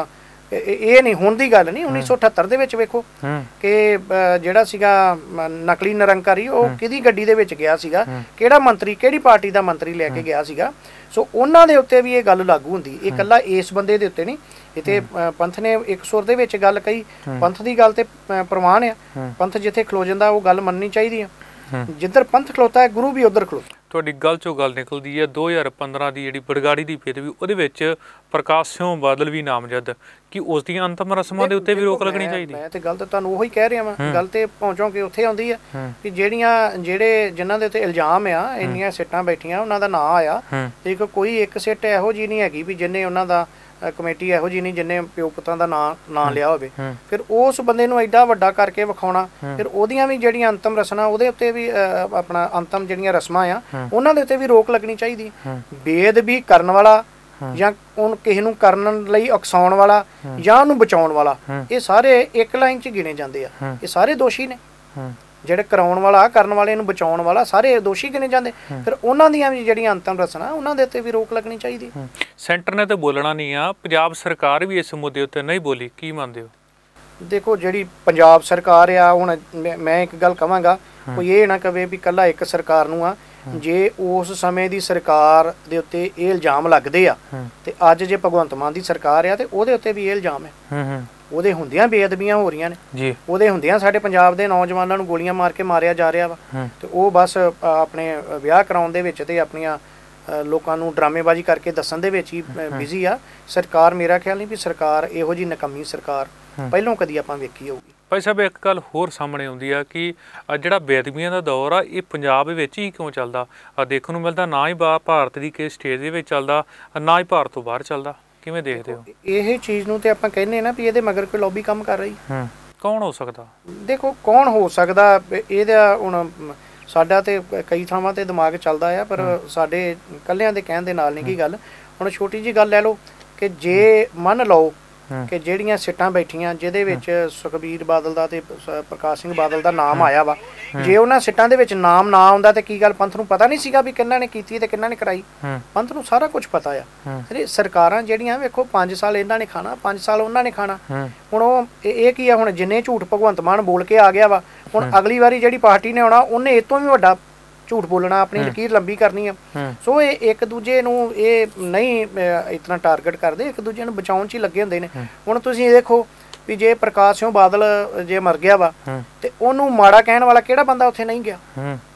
ਇਹ ਨਹੀਂ ਹੁਣ ਦੀ ਗੱਲ ਨਹੀਂ 1978 ਦੇ ਵਿੱਚ ਵੇਖੋ ਕਿ ਜਿਹੜਾ ਸੀਗਾ ਨਕਲੀ ਨਿਰੰਕਾਰੀ ਉਹ ਕਿਹਦੀ ਗੱਡੀ ਦੇ ਵਿੱਚ ਗਿਆ ਸੀਗਾ ਕਿਹੜਾ ਮੰਤਰੀ ਕਿਹੜੀ ਪਾਰਟੀ ਦਾ ਮੰਤਰੀ ਲੈ ਕੇ ਗਿਆ ਸੀਗਾ ਸੋ ਉਹਨਾਂ ਦੇ ਉੱਤੇ ਵੀ ਇਹ ਗੱਲ ਲਾਗੂ ਹੁੰਦੀ ਇਹ ਇਕੱਲਾ ਇਸ ਬੰਦੇ ਦੇ ਉੱਤੇ ਨਹੀਂ ਇਹ ਤੇ ਪੰਥ ਨੇ ਇੱਕ ਸੁਰ ਦੇ ਵਿੱਚ ਗੱਲ ਕਹੀ ਪੰਥ ਦੀ ਗੱਲ ਤੇ ਪ੍ਰਮਾਣ ਆ ਪੰਥ ਜਿੱਥੇ ਖਲੋ ਜਾਂਦਾ ਉਹ ਗੱਲ ਮੰਨਣੀ ਚਾਹੀਦੀ ਆ ਜਿੱਧਰ ਪੰਥ ਖਲੋਤਾ ਹੈ ਗੁਰੂ ਵੀ ਉੱਧਰ ਖਲੋਤਾ ਤੁਹਾਡੀ ਗੱਲ ਚੋਂ ਗੱਲ ਨਿਕਲਦੀ ਹੈ 2015 ਦੀ ਜਿਹੜੀ ਬਰਗਾੜੀ ਦੀ ਬੇਦਬੀ ਉਹਦੇ ਵਿੱਚ ਪ੍ਰਕਾਸ਼ ਸਿੰਘ ਬਾਦਲ ਵੀ ਨਾਮਜ਼ਦ ਕਿ ਉਸ ਦੀਆਂ ਅੰਤਮ ਰਸਮਾਂ ਦੇ ਉੱਤੇ ਵੀ ਰੋਕ ਲੱਗਣੀ ਚਾਹੀਦੀ ਮੈਂ ਤੇ ਗੱਲ ਤਾਂ ਤੁਹਾਨੂੰ ਉਹੀ ਕਹਿ ਰਿਹਾ ਵਾਂ ਗੱਲ ਤੇ ਪਹੁੰਚੋਂ ਕਿ ਉੱਥੇ ਆਉਂਦੀ ਆ ਕਿ ਜਿਹੜੇ ਜਿਨ੍ਹਾਂ ਦੇ ਉੱਤੇ ਇਲਜ਼ਾਮ ਆ ਇੰਨੀਆਂ ਸਿੱਟਾਂ ਬੈਠੀਆਂ ਉਹਨਾਂ ਦਾ ਨਾਂ ਆਇਆ ਇੱਕ ਕੋਈ ਇੱਕ ਸਿੱਟ ਇਹੋ ਜੀ ਨਹੀਂ ਹੈਗੀ ਵੀ ਜਿੰਨੇ ਉਹਨਾਂ ਦਾ ਕਮੇਟੀ ਇਹੋ ਜੀ ਨਹੀਂ ਜਿੰਨੇ ਪਿਓ ਪੁੱਤਾਂ ਦਾ ਨਾਂ ਲਿਆ ਹੋਵੇ ਫਿਰ ਉਸ ਬੰਦੇ ਨੂੰ ਐਡਾ ਵੱਡਾ ਕਰਕੇ ਵਿਖਾਉਣਾ ਫਿਰ ਉਹਦੀਆਂ ਵੀ ਜਿਹੜੀਆਂ ਅੰਤਮ ਰਸਮਾਂ ਉਹਦੇ ਉੱਤੇ ਵੀ ਆਪਣਾ ਅੰਤਮ ਜਿਹੜੀਆਂ ਰਸਮਾਂ ਆ ਉਹਨਾਂ ਦੇ ਉੱਤੇ ਵੀ ਰੋਕ ਲੱਗਣੀ ਚਾਹੀਦੀ ਬੇਅਦਬੀ ਕਰਨ ਵਾਲਾ ਜਾਂ ਉਹਨੂੰ ਕਿਸੇ ਨੂੰ ਕਰਨ ਲਈ ਉਕਸਾਉਣ ਵਾਲਾ ਜਾਂ ਉਹਨੂੰ ਬਚਾਉਣ ਵਾਲਾ ਇਹ ਸਾਰੇ ਇੱਕ ਲਾਈਨ 'ਚ ਗਿਣੇ ਜਾਂਦੇ ਆ ਇਹ ਸਾਰੇ ਦੋਸ਼ੀ ਨੇ ਜਿਹੜੇ ਕਰਾਉਣ ਵਾਲਾ ਕਰਨ ਵਾਲੇ ਨੂੰ ਬਚਾਉਣ ਵਾਲਾ ਸਾਰੇ ਦੋਸ਼ੀ ਗਿਣੇ ਜਾਂਦੇ ਫਿਰ ਉਹਨਾਂ ਦੀਆਂ ਵੀ ਜਿਹੜੀਆਂ ਅੰਤਮ ਰਸਮਾਂ ਉਹਨਾਂ ਦੇ ਉੱਤੇ ਵੀ ਰੋਕ ਲੱਗਣੀ ਚਾਹੀਦੀ ਸੈਂਟਰ ਨੇ ਤਾਂ ਬੋਲਣਾ ਨਹੀਂ ਆ ਪੰਜਾਬ ਸਰਕਾਰ ਵੀ ਇਸ ਮੁੱਦੇ ਉੱਤੇ ਨਹੀਂ ਬੋਲੀ ਕੀ ਮੰਨਦੇ ਹੋ ਦੇਖੋ ਜਿਹੜੀ ਪੰਜਾਬ ਸਰਕਾਰ ਆ ਹੁਣ ਮੈਂ ਇੱਕ ਗੱਲ ਕਹਾਂਗਾ ਕੋਈ ਇਹ ਨਾ ਕਵੇ ਵੀ ਇਕੱਲਾ ਇੱਕ ਸਰਕਾਰ ਨੂੰ ਆ ਜੇ ਉਸ ਸਮੇਂ ਦੀ ਸਰਕਾਰ ਦੇ ਉੱਤੇ ਇਹ ਇਲਜ਼ਾਮ ਲੱਗਦੇ ਆ ਤੇ ਅੱਜ ਜੇ ਭਗਵੰਤ ਮਾਨ ਦੀ ਸਰਕਾਰ ਆ ਤੇ ਉਹਦੇ ਉੱਤੇ ਵੀ ਇਹ ਇਲਜ਼ਾਮ ਹੈ ਉਹਦੇ ਹੁੰਦਿਆਂ ਬੇਅਦਬੀਆਂ ਹੋ ਰਹੀਆਂ ਨੇ ਜੀ ਉਹਦੇ ਹੁੰਦਿਆਂ ਸਾਡੇ ਪੰਜਾਬ ਦੇ ਨੌਜਵਾਨਾਂ ਨੂੰ ਗੋਲੀਆਂ ਮਾਰ ਕੇ ਮਾਰਿਆ ਜਾ ਰਿਹਾ ਵਾ ਤੇ ਉਹ ਬਸ ਆਪਣੇ ਵਿਆਹ ਕਰਾਉਣ ਦੇ ਵਿੱਚ ਤੇ ਆਪਣੀਆਂ ਲੋਕਾਂ ਨੂੰ ਡਰਾਮੇਬਾਜ਼ੀ ਕਰਕੇ ਦੱਸਣ ਦੇ ਵਿੱਚ ਹੀ ਬਿਜ਼ੀ ਆ ਸਰਕਾਰ ਮੇਰਾ ਖਿਆਲ ਨਹੀਂ ਵੀ ਸਰਕਾਰ ਇਹੋ ਜਿਹੀ ਨਕਮੀ ਸਰਕਾਰ ਪਹਿਲੋਂ ਕਦੀ ਆਪਾਂ ਵੇਖੀ ਹੋਊਗੀ ਭਾਈ ਸਾਹਿਬ ਇੱਕ ਗੱਲ ਹੋਰ ਸਾਹਮਣੇ ਆਉਂਦੀ ਆ ਕਿ ਜਿਹੜਾ ਬੇਅਦਬੀਆਂ ਦਾ ਦੌਰ ਆ ਇਹ ਪੰਜਾਬ ਵਿੱਚ ਹੀ ਕਿਉਂ ਚੱਲਦਾ ਦੇਖਣ ਨੂੰ ਮਿਲਦਾ ਨਾ ਹੀ ਭਾਰਤ ਦੀ ਕਿਸੇ ਸਟੇਟ ਦੇ ਵਿੱਚ ਚੱਲਦਾ ਨਾ ਹੀ ਭਾਰਤ ਤੋਂ ਬਾਹਰ ਚੱਲਦਾ ਕਿਵੇਂ ਦੇਖਦੇ ਹੋ ਇਹ ਚੀਜ਼ ਨੂੰ ਤੇ ਆਪਾਂ ਕਹਿੰਦੇ ਨਾ ਵੀ ਇਹਦੇ ਮਗਰ ਕੋਈ ਲੌਬੀ ਕੰਮ ਕਰ ਰਹੀ ਕੌਣ ਹੋ ਸਕਦਾ ਦੇਖੋ ਕੌਣ ਹੋ ਸਕਦਾ ਇਹਦਾ ਹੁਣ ਸਾਡਾ ਤੇ ਕਈ ਥਾਵਾਂ ਤੇ ਦਿਮਾਗ ਚੱਲਦਾ ਆ ਪਰ ਸਾਡੇ ਇਕੱਲਿਆਂ ਦੇ ਕਹਿਣ ਦੇ ਨਾਲ ਨਹੀਂ ਕੀ ਗੱਲ ਹੁਣ ਛੋਟੀ ਜੀ ਗੱਲ ਲੈ ਲਓ ਕਿ ਜੇ ਮੰਨ ਲਓ ਕਿ ਜਿਹੜੀਆਂ ਸਿੱਟਾਂ ਬੈਠੀਆਂ ਜਿਹਦੇ ਵਿੱਚ ਸੁਖਬੀਰ ਬਾਦਲ ਦਾ ਤੇ ਪ੍ਰਕਾਸ਼ ਸਿੰਘ ਬਾਦਲ ਦਾ ਨਾਮ ਆਇਆ ਵਾ ਜੇ ਉਹਨਾਂ ਸਿੱਟਾਂ ਦੇ ਵਿੱਚ ਨਾਮ ਨਾ ਆਉਂਦਾ ਤੇ ਕੀ ਗੱਲ ਪੰਥ ਨੂੰ ਪਤਾ ਨਹੀਂ ਸੀਗਾ ਵੀ ਕਿਹਨਾਂ ਨੇ ਕੀਤੀ ਤੇ ਕਿਹਨਾਂ ਨੇ ਕਰਾਈ ਪੰਥ ਨੂੰ ਸਾਰਾ ਕੁਝ ਪਤਾ ਆ ਸਰਕਾਰਾਂ ਜਿਹੜੀਆਂ ਵੇਖੋ 5 ਸਾਲ ਇਹਨਾਂ ਨੇ ਖਾਣਾ 5 ਸਾਲ ਉਹਨਾਂ ਨੇ ਖਾਣਾ ਹੁਣ ਉਹ ਇਹ ਕੀ ਆ ਹੁਣ ਜਿੰਨੇ ਝੂਠ ਭਗਵੰਤ ਮਾਨ ਬੋਲ ਕੇ ਆ ਗਿਆ ਵਾ ਹੁਣ ਅਗਲੀ ਵਾਰੀ ਜਿਹੜੀ ਪਾਰਟੀ ਨੇ ਆਉਣਾ ਉਹਨੇ ਇਹ ਤੋਂ ਵੀ ਵੱਡਾ ਝੂਠ ਬੋਲਣਾ ਆਪਣੀ ਲਕੀਰ ਲੰਬੀ ਕਰਨੀ ਆ ਸੋ ਇਹ ਇੱਕ ਦੂਜੇ ਨੂੰ ਇਹ ਨਹੀਂ ਇਤਨਾ ਟਾਰਗੇਟ ਕਰਦੇ ਇੱਕ ਦੂਜੇ ਨੂੰ ਬਚਾਉਣ 'ਚ ਹੀ ਲੱਗੇ ਹੁੰਦੇ ਨੇ ਹੁਣ ਤੁਸੀਂ ਦੇਖੋ ਵੀ ਜੇ ਪ੍ਰਕਾਸ਼ ਸਿੰਘ ਬਾਦਲ ਜੇ ਮਰ ਗਿਆ ਵਾ ਤੇ ਉਹਨੂੰ ਮਾੜਾ ਕਹਿਣ ਵਾਲਾ ਕਿਹੜਾ ਬੰਦਾ ਉੱਥੇ ਨਹੀਂ ਗਿਆ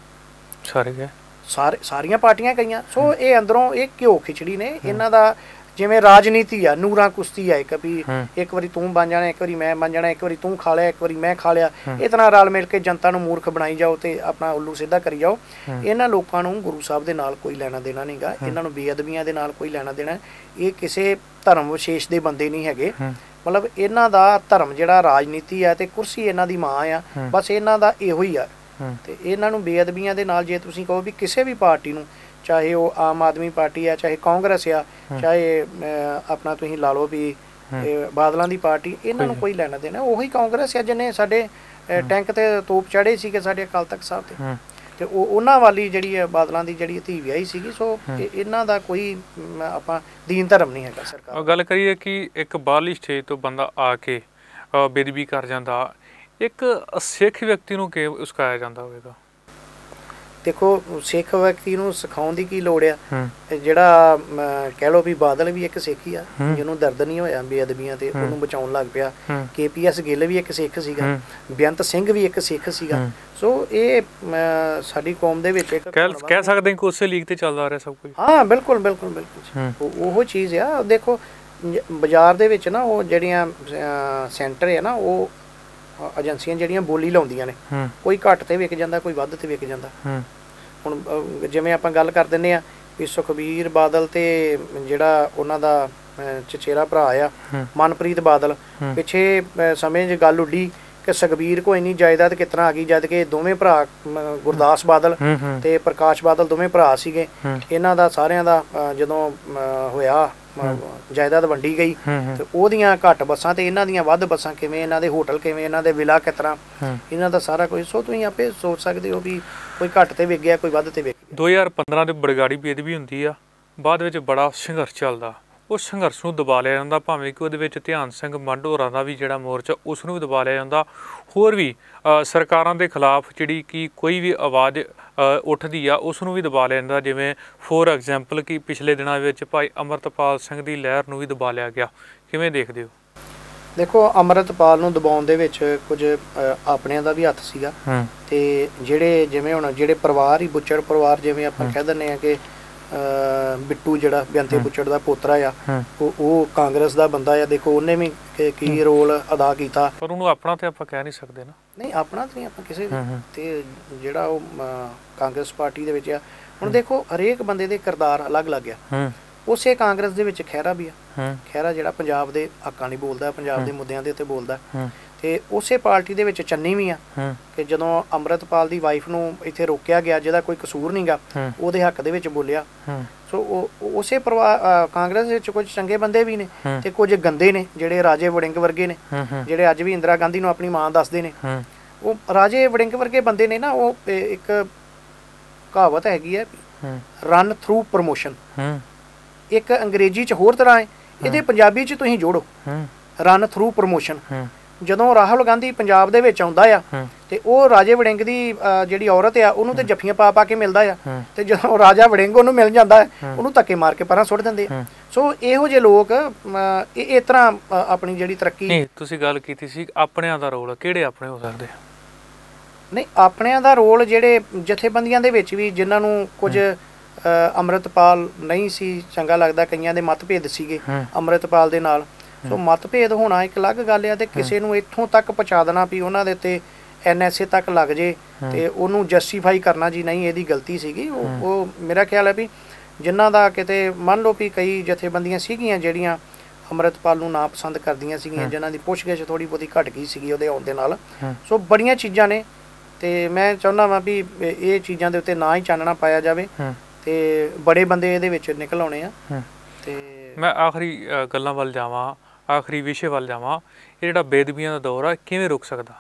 ਸਾਰੀਆਂ ਪਾਰਟੀਆਂ ਗਈਆਂ ਸੋ ਇਹ ਅੰਦਰੋਂ ਇਹ ਘਿਓ ਖਿਚੜੀ ਨੇ ਇਹਨਾਂ ਦਾ ਜਿਵੇਂ ਰਾਜਨੀਤੀ ਆ, ਨੂਰਾਂ ਕੁਸ਼ਤੀ ਆ, ਇੱਕ ਵਾਰੀ ਤੂੰ ਬਣ ਜਾਣਾ, ਇੱਕ ਵਾਰੀ ਮੈਂ ਬਣ ਜਾਣਾ, ਇੱਕ ਵਾਰੀ ਤੂੰ ਖਾ ਲਿਆ, ਇੱਕ ਵਾਰੀ ਮੈਂ ਖਾ ਲਿਆ, ਇਹ ਤਰ੍ਹਾਂ ਰਲ ਮਿਲ ਕੇ ਜਨਤਾ ਨੂੰ ਮੂਰਖ ਬਣਾਈ ਜਾਓ ਤੇ ਆਪਣਾ ਉੱਲੂ ਸਿੱਧਾ ਕਰੀ ਜਾਓ। ਇਹਨਾਂ ਲੋਕਾਂ ਨੂੰ ਗੁਰੂ ਸਾਹਿਬ ਦੇ ਨਾਲ ਕੋਈ ਲੈਣਾ ਦੇਣਾ ਨਹੀਂ ਗਾ, ਇਹਨਾਂ ਨੂੰ ਬੇਅਦਬੀਆਂ ਦੇ ਨਾਲ ਕੋਈ ਲੈਣਾ ਦੇਣਾ। ਇਹ ਕਿਸੇ ਧਰਮ ਵਿਸ਼ੇਸ਼ ਦੇ ਬੰਦੇ ਨਹੀਂ ਹੈਗੇ। ਮਤਲਬ ਇਹਨਾਂ ਦਾ ਧਰਮ ਜਿਹੜਾ ਰਾਜਨੀਤੀ ਆ ਤੇ ਕੁਰਸੀ ਇਹਨਾਂ ਦੀ ਮਾਂ ਆ, ਬਸ ਇਹਨਾਂ ਦਾ ਇਹੋ ਹੀ ਆ। ਤੇ ਇਹਨਾਂ ਨੂੰ ਬੇਅਦਬੀਆਂ ਦੇ ਨਾਲ, ਜੇ ਤੁਸੀਂ ਕਹੋ ਵੀ ਕਿਸੇ ਵੀ ਪਾਰਟੀ ਨੂੰ, ਚਾਹੇ ਉਹ ਆਮ ਆਦਮੀ ਪਾਰਟੀ ਆ, ਚਾਹੇ ਕਾਂਗਰਸ ਆ, ਚਾਹੇ ਆਪਣਾ ਤੁਸੀਂ ਲਾ ਲਓ ਵੀ ਬਾਦਲਾਂ ਦੀ ਪਾਰਟੀ, ਇਹਨਾਂ ਨੂੰ ਕੋਈ ਲੈਣਾ ਦੇਣਾ। ਉਹੀ ਕਾਂਗਰਸ ਆ ਜਿਹਨੇ ਸਾਡੇ ਟੈਂਕ ਤੇ ਤੋਪ ਚੜੇ ਸੀਗੇ ਸਾਡੇ ਅਕਾਲ ਤਖਤ ਸਾਹਿਬ ਤੇ ਉਹਨਾਂ ਵਾਲੀ ਜਿਹੜੀ ਹੈ ਬਾਦਲਾਂ ਦੀ ਜਿਹੜੀ ਧੀ ਵਿਆਹੀ ਸੀਗੀ। ਸੋ ਇਹਨਾਂ ਦਾ ਕੋਈ ਆਪਾਂ ਦੀਨ ਧਰਮ ਨਹੀਂ ਹੈਗਾ ਸਰਕਾਰ। ਗੱਲ ਕਰੀਏ ਕਿ ਇੱਕ ਬਾਹਰਲੀ ਸਟੇਜ ਤੋਂ ਬੰਦਾ ਆ ਕੇ ਬੇਦਬੀ ਕਰ ਜਾਂਦਾ, ਇੱਕ ਸਿੱਖ ਵਿਅਕਤੀ ਨੂੰ ਕਿਵੇਂ ਸਿਖਾਇਆ ਜਾਂਦਾ ਹੋਵੇਗਾ? ਦੇਖੋ ਸਿੱਖ ਵਿਅਕਤੀ ਨੂੰ ਸਿਖਾਉਣ ਦੀ ਕੀ ਲੋੜ ਆ? ਜਿਹੜਾ ਕਹਿ ਲਓ ਵੀ ਬਾਦਲ ਵੀ ਇੱਕ ਸਿੱਖ ਹੀ ਆ, ਜਿਹਨੂੰ ਦਰਦ ਨਹੀਂ ਹੋਇਆ ਬੇਅਦਬੀਆਂ ਤੇ, ਉਹਨੂੰ ਬਚਾਉਣ ਲੱਗ ਪਿਆ। KPS ਗਿੱਲ ਵੀ ਇੱਕ ਸਿੱਖ ਸੀਗਾ, ਬੇਅੰਤ ਸਿੰਘ ਵੀ ਇੱਕ ਸਿੱਖ ਸੀਗਾ। ਸੋ ਇਹ ਸਾਡੀ ਕੌਮ ਦੇ ਵਿੱਚ ਇੱਕ ਕਹਿ ਸਕਦੇ ਕਿ ਉਸੇ ਲੀਗ ਤੇ ਚੱਲਦਾ ਆ ਰਿਹਾ ਸਭ ਕੁਝ। ਹਾਂ ਬਿਲਕੁਲ ਬਿਲਕੁਲ ਬਿਲਕੁਲ ਉਹ ਚੀਜ਼ ਆ। ਦੇਖੋ ਬਾਜ਼ਾਰ ਦੇ ਵਿੱਚ ਨਾ ਉਹ ਜਿਹੜੀਆਂ ਸੈਂਟਰ ਆ ਨਾ, ਉਹ ਏਜੰਸੀਆਂ ਜਿਹੜੀਆਂ ਬੋਲੀ ਲਾਉਂਦੀਆਂ ਨੇ, ਕੋਈ ਘੱਟ ਤੇ ਵਿਕ ਜਾਂਦਾ, ਕੋਈ ਵੱਧ ਤੇ ਵਿਕ ਜਾਂਦਾ। ਹੁਣ ਜਿਵੇਂ ਆਪਾਂ ਗੱਲ ਕਰ ਦਿੰਦੇ ਆ ਵੀ ਸੁਖਬੀਰ ਬਾਦਲ ਤੇ ਜਿਹੜਾ ਉਹਨਾਂ ਦਾ ਚਚੇਰਾ ਭਰਾ ਆ ਮਨਪ੍ਰੀਤ ਬਾਦਲ, ਪਿੱਛੇ ਸਮੇਂ 'ਚ ਗੱਲ ਉੱਡੀ ਕਿ ਸੁਖਬੀਰ ਕੋ ਇੰਨੀ ਜਾਇਦਾਦ ਕਿਸ ਤਰ੍ਹਾਂ ਆ ਗਈ, ਜਦ ਕਿ ਦੋਵੇਂ ਭਰਾ ਗੁਰਦਾਸ ਬਾਦਲ ਤੇ ਪ੍ਰਕਾਸ਼ ਬਾਦਲ ਦੋਵੇਂ ਭਰਾ ਸੀਗੇ। ਇਹਨਾਂ ਦਾ ਸਾਰਿਆਂ ਦਾ ਜਦੋਂ ਹੋਇਆ ਜਾਇਦਾਦ ਵੰਡੀ ਗਈ ਤੇ ਉਹਦੀਆਂ ਘੱਟ ਬੱਸਾਂ ਤੇ ਇਹਨਾਂ ਦੀਆਂ ਵੱਧ ਬੱਸਾਂ, ਕਿਵੇਂ ਇਹਨਾਂ ਦੇ ਹੋਟਲ, ਕਿਵੇਂ ਇਹਨਾਂ ਦੇ ਵਿਲਾ, ਕਿਸ ਤਰ੍ਹਾਂ ਇਹਨਾਂ ਦਾ ਸਾਰਾ ਕੁਝ। ਸੋ ਤੁਸੀਂ ਆਪੇ ਸੋਚ ਸਕਦੇ ਹੋ ਵੀ ਕੋਈ ਘੱਟ ਤੇ ਵਿਕ ਗਿਆ, ਕੋਈ ਵੱਧ ਤੇ ਵਿਕ ਗਿਆ। 2015 ਦੇ ਬਰਗਾੜੀ ਬੇਅਦਬੀ ਹੁੰਦੀ ਆ, ਬਾਅਦ ਵਿੱਚ ਬੜਾ ਸੰਘਰਸ਼ ਚੱਲਦਾ, ਉਸ ਸੰਘਰਸ਼ ਨੂੰ ਦਬਾ ਲਿਆ ਜਾਂਦਾ, ਭਾਵੇਂ ਕਿ ਉਹਦੇ ਵਿੱਚ ਧਿਆਨ ਸਿੰਘ ਮੰਡ ਹੋਰਾਂ ਦਾ ਵੀ ਜਿਹੜਾ ਮੋਰਚਾ ਉਸ ਨੂੰ ਵੀ ਦਬਾ ਲਿਆ ਜਾਂਦਾ। ਹੋਰ ਵੀ ਸਰਕਾਰਾਂ ਦੇ ਖਿਲਾਫ ਜਿਹੜੀ ਕਿ ਕੋਈ ਵੀ ਆਵਾਜ਼ ਉੱਠਦੀ ਆ ਉਸ ਨੂੰ ਵੀ ਦਬਾ ਲਿਆ ਜਾਂਦਾ। ਜਿਵੇਂ ਫੋਰ ਐਗਜ਼ਾਮਪਲ ਕਿ ਪਿਛਲੇ ਦਿਨਾਂ ਵਿੱਚ ਭਾਈ ਅੰਮ੍ਰਿਤਪਾਲ ਸਿੰਘ ਦੀ ਲਹਿਰ ਨੂੰ ਵੀ ਦਬਾ ਲਿਆ ਗਿਆ। ਕਿਵੇਂ ਦੇਖਦੇ ਹੋ? ਦੇਖੋ ਅੰਮ੍ਰਿਤਪਾਲ ਨੂੰ ਦਬਾਉਣ ਦੇ ਵਿੱਚ ਕੁਝ ਆਪਣਿਆਂ ਦਾ ਵੀ ਹੱਥ ਸੀਗਾ ਤੇ ਜਿਹੜੇ ਜਿਵੇਂ ਹੁਣ ਜਿਹੜੇ ਪਰਿਵਾਰ ਹੀ ਬੁੱਚੜ ਪਰਿਵਾਰ, ਜਿਵੇਂ ਆਪਾਂ ਕਹਿ ਦਿੰਦੇ ਆ ਕਿ ਬਿੱਟੂ ਜਿਹੜਾ ਬੇਅੰਤੇ ਬੁੱਚੜ ਦਾ ਪੋਤਰਾ ਆ, ਉਹ ਕਾਂਗਰਸ ਦਾ ਬੰਦਾ ਆ। ਦੇਖੋ ਉਹਨੇ ਵੀ ਕੀ ਰੋਲ ਅਦਾ ਕੀਤਾ, ਪਰ ਉਹਨੂੰ ਆਪਣਾ ਤੇ ਆਪਾਂ ਕਹਿ ਨਹੀਂ ਸਕਦੇ ਨਾ। ਨਹੀਂ ਆਪਣਾ ਤੇ ਨਹੀਂ ਆਪਾਂ ਕਿਸੇ ਤੇ ਜਿਹੜਾ ਉਹ ਕਾਂਗਰਸ ਪਾਰਟੀ ਦੇ ਵਿੱਚ ਆ। ਹੁਣ ਦੇਖੋ ਹਰੇਕ ਬੰਦੇ ਦੇ ਕਿਰਦਾਰ ਅਲੱਗ-ਅਲੱਗ ਆ। ਉਸੇ ਕਾਂਗਰਸ ਦੇ ਵਿੱਚ ਖਹਿਰਾ ਵੀ ਆ। ਖਹਿਰਾ ਜਿਹੜਾ ਪੰਜਾਬ ਦੇ ਹੱਕਾਂ ਲਈ ਬੋਲਦਾ, ਪੰਜਾਬ ਦੇ ਮੁੱਦਿਆਂ ਦੇ ਉੱਤੇ ਬੋਲਦਾ। ਤੇ ਉਸੇ ਪਾਰਟੀ ਦੇ ਵਿੱਚ ਚੰਨੀ ਵੀ ਆ ਕਿ ਜਦੋਂ ਅੰਮ੍ਰਿਤਪਾਲ ਦੀ ਵਾਈਫ ਨੂੰ ਇੱਥੇ ਰੋਕਿਆ ਗਿਆ, ਜਿਹਦਾ ਕੋਈ ਕਸੂਰ ਨਹੀਂ ਗਾ, ਉਹਦੇ ਹੱਕ ਦੇ ਵਿੱਚ ਬੋਲਿਆ। ਸੋ ਉਸੇ ਪਰਿਵਾਰ ਕਾਂਗਰਸ ਵਿੱਚ ਕੁਝ ਚੰਗੇ ਬੰਦੇ ਵੀ ਨੇ ਤੇ ਕੁਝ ਗੰਦੇ ਨੇ, ਜਿਹੜੇ ਰਾਜੇ ਵੜਿੰਗ ਵਰਗੇ ਨੇ, ਜਿਹੜੇ ਅੱਜ ਵੀ ਇੰਦਰਾ ਗਾਂਧੀ ਨੂੰ ਆਪਣੀ ਮਾਂ ਦੱਸਦੇ ਨੇ। ਉਹ ਰਾਜੇ ਵੜਿੰਗ ਵਰਗੇ ਬੰਦੇ ਨੇ ਨਾ। ਉਹ ਇੱਕ ਕਹਾਵਤ ਹੈਗੀ ਹੈ, ਰਨ ਥਰੂ ਪ੍ਰਮੋਸ਼ਨ। ਇੱਕ ਅੰਗਰੇਜ਼ੀ 'ਚ ਹੋਰ ਤਰ੍ਹਾਂ ਹੈ, ਇਹਦੇ ਪੰਜਾਬੀ 'ਚ ਤੁਸੀਂ ਜੋੜੋ, ਰਨ ਥਰੂ ਪ੍ਰਮੋਸ਼ਨ। ਜਦੋਂ ਰਾਹੁਲ ਗਾਂਧੀ ਪੰਜਾਬ ਦੇ ਵਿੱਚ ਆਉਂਦਾ ਆ ਤੇ ਉਹ ਰਾਜੇ ਵੜਿੰਗ ਦੀ ਜਿਹੜੀ ਔਰਤ ਆ ਉਹਨੂੰ ਤੇ ਜੱਫੀਆਂ ਪਾ ਕੇ ਮਿਲਦਾ ਆ, ਤੇ ਜਦੋਂ ਰਾਜਾ ਵੜਿੰਗ ਉਹਨੂੰ ਮਿਲ ਜਾਂਦਾ ਉਹਨੂੰ ਧੱਕੇ ਮਾਰ ਕੇ ਪਰਾਂ ਸੁੱਟ ਦਿੰਦੇ। ਸੋ ਇਹੋ ਜਿਹੇ ਲੋਕ ਇਸ ਤਰ੍ਹਾਂ ਆਪਣੀ ਜਿਹੜੀ ਤਰੱਕੀ। ਨਹੀਂ, ਤੁਸੀਂ ਗੱਲ ਕੀਤੀ ਸੀ ਆਪਣਿਆਂ ਦਾ ਰੋਲ, ਕਿਹੜੇ ਆਪਣੇ ਹੋ ਸਕਦੇ? ਨਹੀਂ, ਆਪਣਿਆਂ ਦਾ ਰੋਲ ਜਿਹੜੇ ਜਥੇਬੰਦੀਆਂ ਦੇ ਵਿੱਚ ਵੀ, ਜਿਨ੍ਹਾਂ ਨੂੰ ਕੁਝ ਅੰਮ੍ਰਿਤਪਾਲ ਨਹੀਂ ਸੀ ਚੰਗਾ ਲੱਗਦਾ, ਕਈਆਂ ਦੇ ਮਤਭੇਦ ਸੀਗੇ ਅੰਮ੍ਰਿਤਪਾਲ ਦੇ ਨਾਲ। ਸੋ ਮਤਭੇਦ ਹੋਣਾ ਇੱਕ ਅਲੱਗ ਗੱਲ ਆ, ਤੇ ਕਿਸੇ ਨੂੰ ਇੱਥੋਂ ਤੱਕ ਪਹੁੰਚਾ ਦੇਣਾ ਵੀ ਉਹਨਾਂ ਦੇ ਉੱਤੇ NSA ਤੱਕ ਲੱਗ ਜੇ ਤੇ ਉਹਨੂੰ ਜਸਟੀਫਾਈ ਕਰਨਾ ਜੀ ਨਹੀਂ ਇਹਦੀ ਗਲਤੀ ਸੀਗੀ। ਉਹ ਮੇਰਾ ਖਿਆਲ ਹੈ ਵੀ ਜਿਨ੍ਹਾਂ ਦਾ ਕਿਤੇ ਮੰਨ ਲਓ ਵੀ ਕਈ ਜਥੇਬੰਦੀਆਂ ਸੀਗੀਆਂ ਜਿਹੜੀਆਂ ਅੰਮ੍ਰਿਤਪਾਲ ਨੂੰ ਨਾ ਪਸੰਦ ਕਰਦੀਆਂ ਸੀਗੀਆਂ, ਜਿਨ੍ਹਾਂ ਦੀ ਪੁੱਛਗਿੱਛ ਥੋੜ੍ਹੀ ਬਹੁਤੀ ਘਟ ਗਈ ਸੀਗੀ ਉਹਦੇ ਆਉਣ ਦੇ ਨਾਲ। ਸੋ ਬੜੀਆਂ ਚੀਜ਼ਾਂ ਨੇ ਤੇ ਮੈਂ ਚਾਹੁੰਦਾ ਵਾਂ ਵੀ ਇਹ ਚੀਜ਼ਾਂ ਦੇ ਉੱਤੇ ਨਾ ਹੀ ਚਾਨਣਾ ਪਾਇਆ ਜਾਵੇ ਤੇ ਬੜੇ ਬੰਦੇ ਇਹਦੇ ਵਿੱਚ ਨਿਕਲ ਆਉਣੇ ਆ। ਤੇ ਮੈਂ ਆਖਰੀ ਗੱਲਾਂ ਵੱਲ ਜਾਵਾਂ, ਆਖਰੀ ਵਿਸ਼ੇ ਵੱਲ ਜਾਵਾਂ, ਇਹ ਜਿਹੜਾ ਬੇਅਦਬੀਆਂ ਦਾ ਦੌਰ ਆ ਕਿਵੇਂ ਰੁਕ ਸਕਦਾ?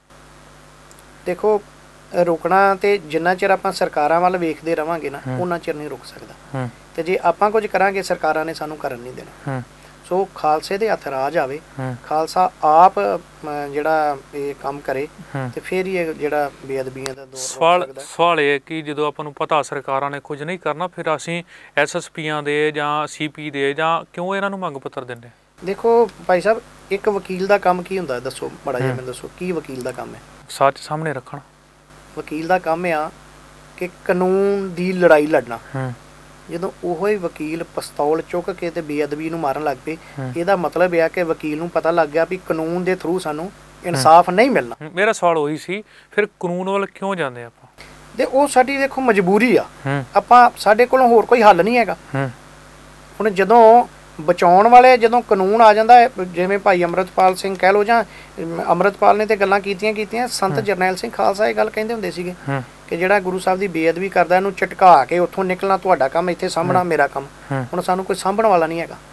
ਦੇਖੋ ਰੁਕਣਾ ਤੇ ਜਿੰਨਾ ਚਿਰ ਆਪਾਂ ਸਰਕਾਰਾਂ ਵੱਲ ਵੇਖਦੇ ਰਵਾਂਗੇ ਨਾ, ਉਹਨਾਂ ਚਿਰ ਨਹੀਂ ਰੁਕ ਸਕਦਾ। ਤੇ ਜੇ ਆਪਾਂ ਕੁਝ ਕਰਾਂਗੇ ਸਰਕਾਰਾਂ ਨੇ ਸਾਨੂੰ ਕਰਨ ਨਹੀਂ ਦੇਣਾ। ਸੋ ਖਾਲਸੇ ਦੇ ਹੱਥ ਰਾਜ ਆਵੇ, ਖਾਲਸਾ ਆਪ ਜਿਹੜਾ ਇਹ ਕੰਮ ਕਰੇ ਤੇ ਫਿਰ ਹੀ ਇਹ ਜਿਹੜਾ ਬੇਅਦਬੀਆਂ ਦਾ ਦੌਰ। ਸਵਾਲ ਇਹ ਕਿ ਜਦੋਂ ਆਪਾਂ ਨੂੰ ਪਤਾ ਸਰਕਾਰਾਂ ਨੇ ਕੁਝ ਨਹੀਂ ਕਰਨਾ, ਫਿਰ ਅਸੀਂ SSPਆਂ ਦੇ ਜਾਂ CP ਦੇ ਜਾਂ ਕਿਉਂ ਇਹਨਾਂ ਨੂੰ ਮੰਗ ਪੱਤਰ ਦਿੰਦੇ? ਦੇਖੋ ਭਾਈ ਸਾਹਿਬ, ਇੱਕ ਵਕੀਲ ਦਾ ਕੰਮ ਕੀ ਹੁੰਦਾ? ਦੱਸੋ ਮਾੜਾ ਜਿਹਾ ਮੈਨੂੰ ਦੱਸੋ, ਕੀ ਵਕੀਲ ਦਾ ਕੰਮ ਹੈ? ਸੱਚ ਸਾਹਮਣੇ ਰੱਖਣਾ। ਵਕੀਲ ਦਾ ਕੰਮ ਆ ਕਿ ਕਾਨੂੰਨ ਦੀ ਲੜਾਈ ਲੜਨਾ। ਜਦੋਂ ਉਹੋ ਹੀ ਵਕੀਲ ਪਿਸਤੌਲ ਚੁੱਕ ਕੇ ਤੇ ਬੇਅਦਬੀ ਨੂੰ ਮਾਰਨ ਲੱਗ ਪਏ, ਇਹਦਾ ਮਤਲਬ ਇਹ ਆ ਕਿ ਵਕੀਲ ਨੂੰ ਪਤਾ ਲੱਗ ਗਿਆ ਵੀ ਕਾਨੂੰਨ ਦੇ ਥਰੂ ਸਾਨੂੰ ਇਨਸਾਫ ਨਹੀਂ ਮਿਲਣਾ। ਮੇਰਾ ਸਵਾਲ ਉਹੀ ਸੀ, ਫਿਰ ਕਾਨੂੰਨ ਵੱਲ ਕਿਉਂ ਜਾਂਦੇ ਆਪਾਂ? ਤੇ ਉਹ ਸਾਡੀ ਦੇਖੋ ਮਜਬੂਰੀ ਆ, ਆਪਾਂ ਸਾਡੇ ਕੋਲੋਂ ਹੋਰ ਕੋਈ ਹੱਲ ਨਹੀਂ ਹੈਗਾ। ਹੁਣ ਜਦੋਂ ਬਚਾਉਣ ਵਾਲੇ ਜਦੋਂ ਕਾਨੂੰਨ ਆ ਜਾਂਦਾ, ਜਿਵੇਂ ਭਾਈ ਅੰਮ੍ਰਿਤਪਾਲ ਸਿੰਘ ਕਹਿ ਲਓ ਜਾਂ ਅੰਮ੍ਰਿਤਪਾਲ ਨੇ ਤੇ ਗੱਲਾਂ ਕੀਤੀਆਂ, ਸੰਤ ਜਰਨੈਲ ਸਿੰਘ ਖਾਲਸਾ ਇਹ ਗੱਲ ਕਹਿੰਦੇ ਹੁੰਦੇ ਸੀਗੇ ਕਿ ਜਿਹੜਾ ਗੁਰੂ ਸਾਹਿਬ ਦੀ ਬੇਅਦਬੀ ਕਰਦਾ ਇਹਨੂੰ ਝਟਕਾ ਕੇ ਉੱਥੋਂ ਨਿਕਲਣਾ ਤੁਹਾਡਾ ਕੰਮ, ਇੱਥੇ ਸਾਂਭਣਾ ਮੇਰਾ ਕੰਮ। ਹੁਣ ਸਾਨੂੰ ਕੋਈ ਸਾਂਭਣ ਵਾਲਾ ਨਹੀਂ ਹੈਗਾ,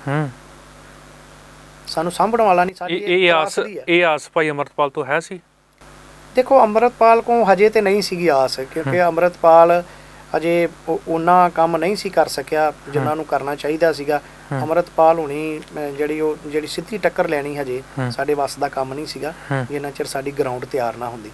ਸਾਨੂੰ ਸਾਂਭਣ ਵਾਲਾ ਨਹੀਂ। ਸਾਡੀ ਇਹ ਆਸ ਭਾਈ ਅੰਮ੍ਰਿਤਪਾਲ ਤੋਂ ਹੈ ਸੀ? ਦੇਖੋ ਅੰਮ੍ਰਿਤਪਾਲ ਕੋਲ ਹਜੇ ਤੇ ਨਹੀਂ ਸੀਗੀ ਆਸ, ਕਿਉਂਕਿ ਅੰਮ੍ਰਿਤਪਾਲ ਅਜੇ ਉਹਨਾਂ ਕੰਮ ਨਹੀਂ ਸੀ ਕਰ ਸਕਿਆ ਜਿਨ੍ਹਾਂ ਨੂੰ ਕਰਨਾ ਚਾਹੀਦਾ ਸੀਗਾ। ਅੰਮ੍ਰਿਤਪਾਲ ਹੁਣੀ ਜਿਹੜੀ ਸਿੱਧੀ ਟੱਕਰ ਲੈਣੀ ਹਜੇ ਸਾਡੇ ਵੱਸ ਦਾ ਕੰਮ ਨਹੀਂ ਸੀਗਾ, ਜਿੰਨਾ ਚਿਰ ਸਾਡੀ ਗਰਾਊਂਡ ਤਿਆਰ ਨਾ ਹੁੰਦੀ।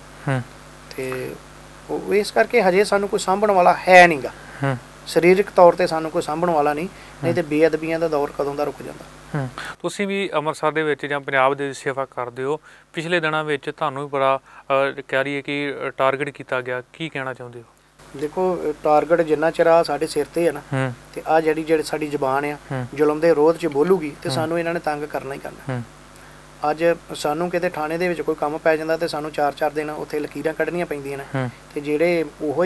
ਤੇ ਇਸ ਕਰਕੇ ਹਜੇ ਸਾਨੂੰ ਕੋਈ ਸਾਂਭਣ ਵਾਲਾ ਹੈ ਨਹੀਂਗਾ, ਸਰੀਰਕ ਤੌਰ ਤੇ ਸਾਨੂੰ ਕੋਈ ਸਾਂਭਣ ਵਾਲਾ ਨਹੀਂ ਤੇ ਬੇਅਦਬੀਆਂ ਦਾ ਦੌਰ ਕਦੋਂ ਦਾ ਰੁਕ ਜਾਂਦਾ। ਤੁਸੀਂ ਵੀ ਅੰਮ੍ਰਿਤਸਰ ਦੇ ਵਿੱਚ ਜਾਂ ਪੰਜਾਬ ਦੇ ਸੇਵਾ ਕਰਦੇ ਹੋ, ਪਿਛਲੇ ਦਿਨਾਂ ਵਿੱਚ ਤੁਹਾਨੂੰ ਵੀ ਬੜਾ ਕਹਿ ਰਹੀ ਹੈ ਕਿ ਟਾਰਗੇਟ ਕੀਤਾ ਗਿਆ, ਕੀ ਕਹਿਣਾ ਚਾਹੁੰਦੇ ਹੋ? ਦੇਖੋ ਟਾਰਗੇਟ ਜਿੰਨਾ ਚਿਰ ਆ ਸਾਡੇ ਸਿਰ ਤੇ ਆ ਨਾ, ਤੇ ਆ ਜਿਹੜੀ ਸਾਡੀ ਜ਼ਬਾਨ ਆ ਜ਼ੁਲਮ ਦੇ ਵਿਰੋਧ 'ਚ ਬੋਲੂਗੀ ਤੇ ਸਾਨੂੰ ਇਹਨਾਂ ਨੇ ਤੰਗ ਕਰਨਾ ਹੀ ਕਰਨਾ। ਅੱਜ ਸਾਨੂੰ ਕਿਤੇ ਥਾਣੇ ਦੇ ਵਿੱਚ ਕੋਈ ਕੰਮ ਪੈ ਜਾਂਦਾ ਤੇ ਸਾਨੂੰ 4-4 ਦਿਨ ਉੱਥੇ ਲਕੀਰਾਂ ਕੱਢਣੀਆਂ ਪੈਂਦੀਆਂ ਨੇ, ਤੇ ਜਿਹੜੇ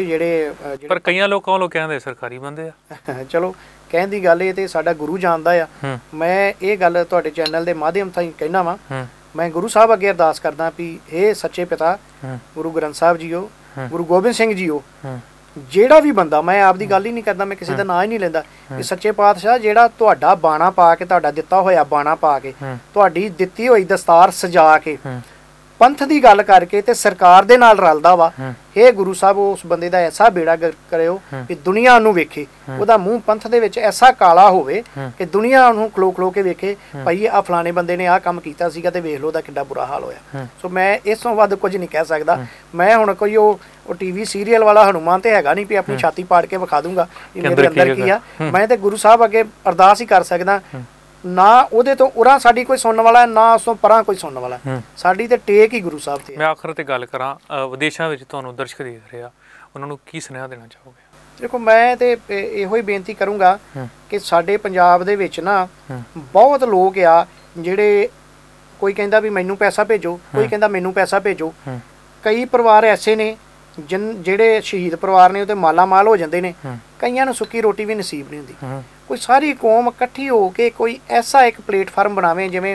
ਪਰ ਕਈਆਂ ਲੋਕਾਂ ਵੱਲੋਂ ਕਹਿੰਦੇ ਸਰਕਾਰੀ ਬੰਦੇ ਆ। ਚਲੋ ਕਹਿਣ ਦੀ ਗੱਲ ਇਹ ਤੇ ਸਾਡਾ ਗੁਰੂ ਜਾਣਦਾ ਆ। ਮੈਂ ਇਹ ਗੱਲ ਤੁਹਾਡੇ ਚੈਨਲ ਦੇ ਮਾਧਿਅਮ ਤੋਂ ਕਹਿਣਾ ਵਾ, ਮੈਂ ਗੁਰੂ ਸਾਹਿਬ ਅੱਗੇ ਅਰਦਾਸ ਕਰਦਾ ਵੀ ਹੇ ਸੱਚੇ ਪਿਤਾ ਗੁਰੂ ਗ੍ਰੰਥ ਸਾਹਿਬ ਜੀਓ, ਗੁਰੂ ਗੋਬਿੰਦ ਸਿੰਘ ਜੀਓ, ਜਿਹੜਾ ਵੀ ਬੰਦਾ, ਮੈਂ ਆਪ ਦੀ ਗੱਲ ਹੀ ਨਹੀਂ ਕਰਦਾ, ਮੈਂ ਕਿਸੇ ਦਾ ਨਾਂ ਹੀ ਨਹੀਂ ਲੈਂਦਾ, ਕਿ ਸੱਚੇ ਪਾਤਸ਼ਾਹ ਜਿਹੜਾ ਤੁਹਾਡਾ ਬਾਣਾ ਪਾ ਕੇ, ਤੁਹਾਡਾ ਦਿੱਤਾ ਹੋਇਆ ਬਾਣਾ ਪਾ ਕੇ, ਤੁਹਾਡੀ ਦਿੱਤੀ ਹੋਈ ਦਸਤਾਰ ਸਜਾ ਕੇ ਪੰਥ ਦੀ ਗੱਲ ਕਰਕੇ ਤੇ ਸਰਕਾਰ ਦੇ ਨਾਲ ਰਲਦਾ ਵਾ, ਇਹ ਗੁਰੂ ਸਾਹਿਬ ਉਸ ਬੰਦੇ ਦਾ ਐਸਾ ਬੇੜਾ ਕਰਿਓ ਕਿ ਦੁਨੀਆ ਨੂੰ ਵੇਖੇ, ਉਹਦਾ ਮੂੰਹ ਪੰਥ ਦੇ ਵਿੱਚ ਐਸਾ ਕਾਲਾ ਹੋਵੇ ਕਿ ਦੁਨੀਆ ਨੂੰ ਖਲੋ ਕੇ ਵੇਖੇ ਭਾਈ ਆ ਫਲਾਣੇ ਬੰਦੇ ਨੇ ਆਹ ਕੰਮ ਕੀਤਾ ਸੀਗਾ ਤੇ ਵੇਖ ਲਓ ਉਹਦਾ ਕਿੱਡਾ ਬੁਰਾ ਹਾਲ ਹੋਇਆ। ਸੋ ਮੈਂ ਇਸ ਤੋਂ ਵੱਧ ਕੁਝ ਨਹੀਂ ਕਹਿ ਸਕਦਾ। ਮੈਂ ਹੁਣ ਕੋਈ ਉਹ ਟੀਵੀ ਸੀਰੀਅਲ ਵਾਲਾ ਹਨੂਮਾਨ ਤੇ ਹੈਗਾ ਨਹੀਂ ਵੀ ਆਪਣੀ ਛਾਤੀ ਪਾੜ ਕੇ ਵਿਖਾ ਦੂੰਗਾ ਕਿ ਮੇਰੇ ਅੰਦਰ ਕੀ ਆ। ਮੈਂ ਤੇ ਗੁਰੂ ਸਾਹਿਬ ਅੱਗੇ ਅਰਦਾਸ ਹੀ ਕਰ ਸਕਦਾ, ਨਾ ਉਹਦੇ ਤੋਂ ਉਰਾਂ ਸਾਡੀ ਕੋਈ ਸੁਣਨ ਵਾਲਾ, ਨਾ ਉਸ ਤੋਂ ਪਰਾਂ ਕੋਈ ਸੁਣਨ ਵਾਲਾ, ਸਾਡੀ ਤੇ ਟੇਕ ਹੀ ਗੁਰੂ ਸਾਹਿਬ ਤੇ। ਮੈਂ ਆਖਰ ਤੇ ਗੱਲ ਕਰਾਂ, ਵਿਦੇਸ਼ਾਂ ਵਿੱਚ ਤੁਹਾਨੂੰ ਦਰਸ਼ਕ ਦੇਖ ਰਿਹਾ, ਉਹਨਾਂ ਨੂੰ ਕੀ ਸੁਨੇਹਾ ਦੇਣਾ ਚਾਹੋਗੇ? ਦੇਖੋ ਮੈਂ ਤੇ ਇਹੋ ਹੀ ਬੇਨਤੀ ਕਰੂੰਗਾ ਕਿ ਸਾਡੇ ਪੰਜਾਬ ਦੇ ਵਿੱਚ ਨਾ ਬਹੁਤ ਲੋਕ ਆ ਜਿਹੜੇ, ਕੋਈ ਕਹਿੰਦਾ ਵੀ ਮੈਨੂੰ ਪੈਸਾ ਭੇਜੋ, ਕੋਈ ਕਹਿੰਦਾ ਮੈਨੂੰ ਪੈਸਾ ਭੇਜੋ। ਕਈ ਪਰਿਵਾਰ ਐਸੇ ਨੇ ਜਿਹੜੇ ਸ਼ਹੀਦ ਪਰਿਵਾਰ ਨੇ ਉਹ ਤੇ ਮਾਲਾ ਮਾਲ ਹੋ ਜਾਂਦੇ ਨੇ, ਕਈਆਂ ਨੂੰ ਸੁੱਕੀ ਰੋਟੀ ਵੀ ਨਸੀਬ ਨਹੀਂ ਹੁੰਦੀ। ਕੋਈ ਸਾਰੀ ਕੌਮ ਇਕੱਠੀ ਹੋ ਕੇ ਕੋਈ ਐਸਾ ਇੱਕ ਪਲੇਟਫਾਰਮ ਬਣਾਵੇ, ਜਿਵੇਂ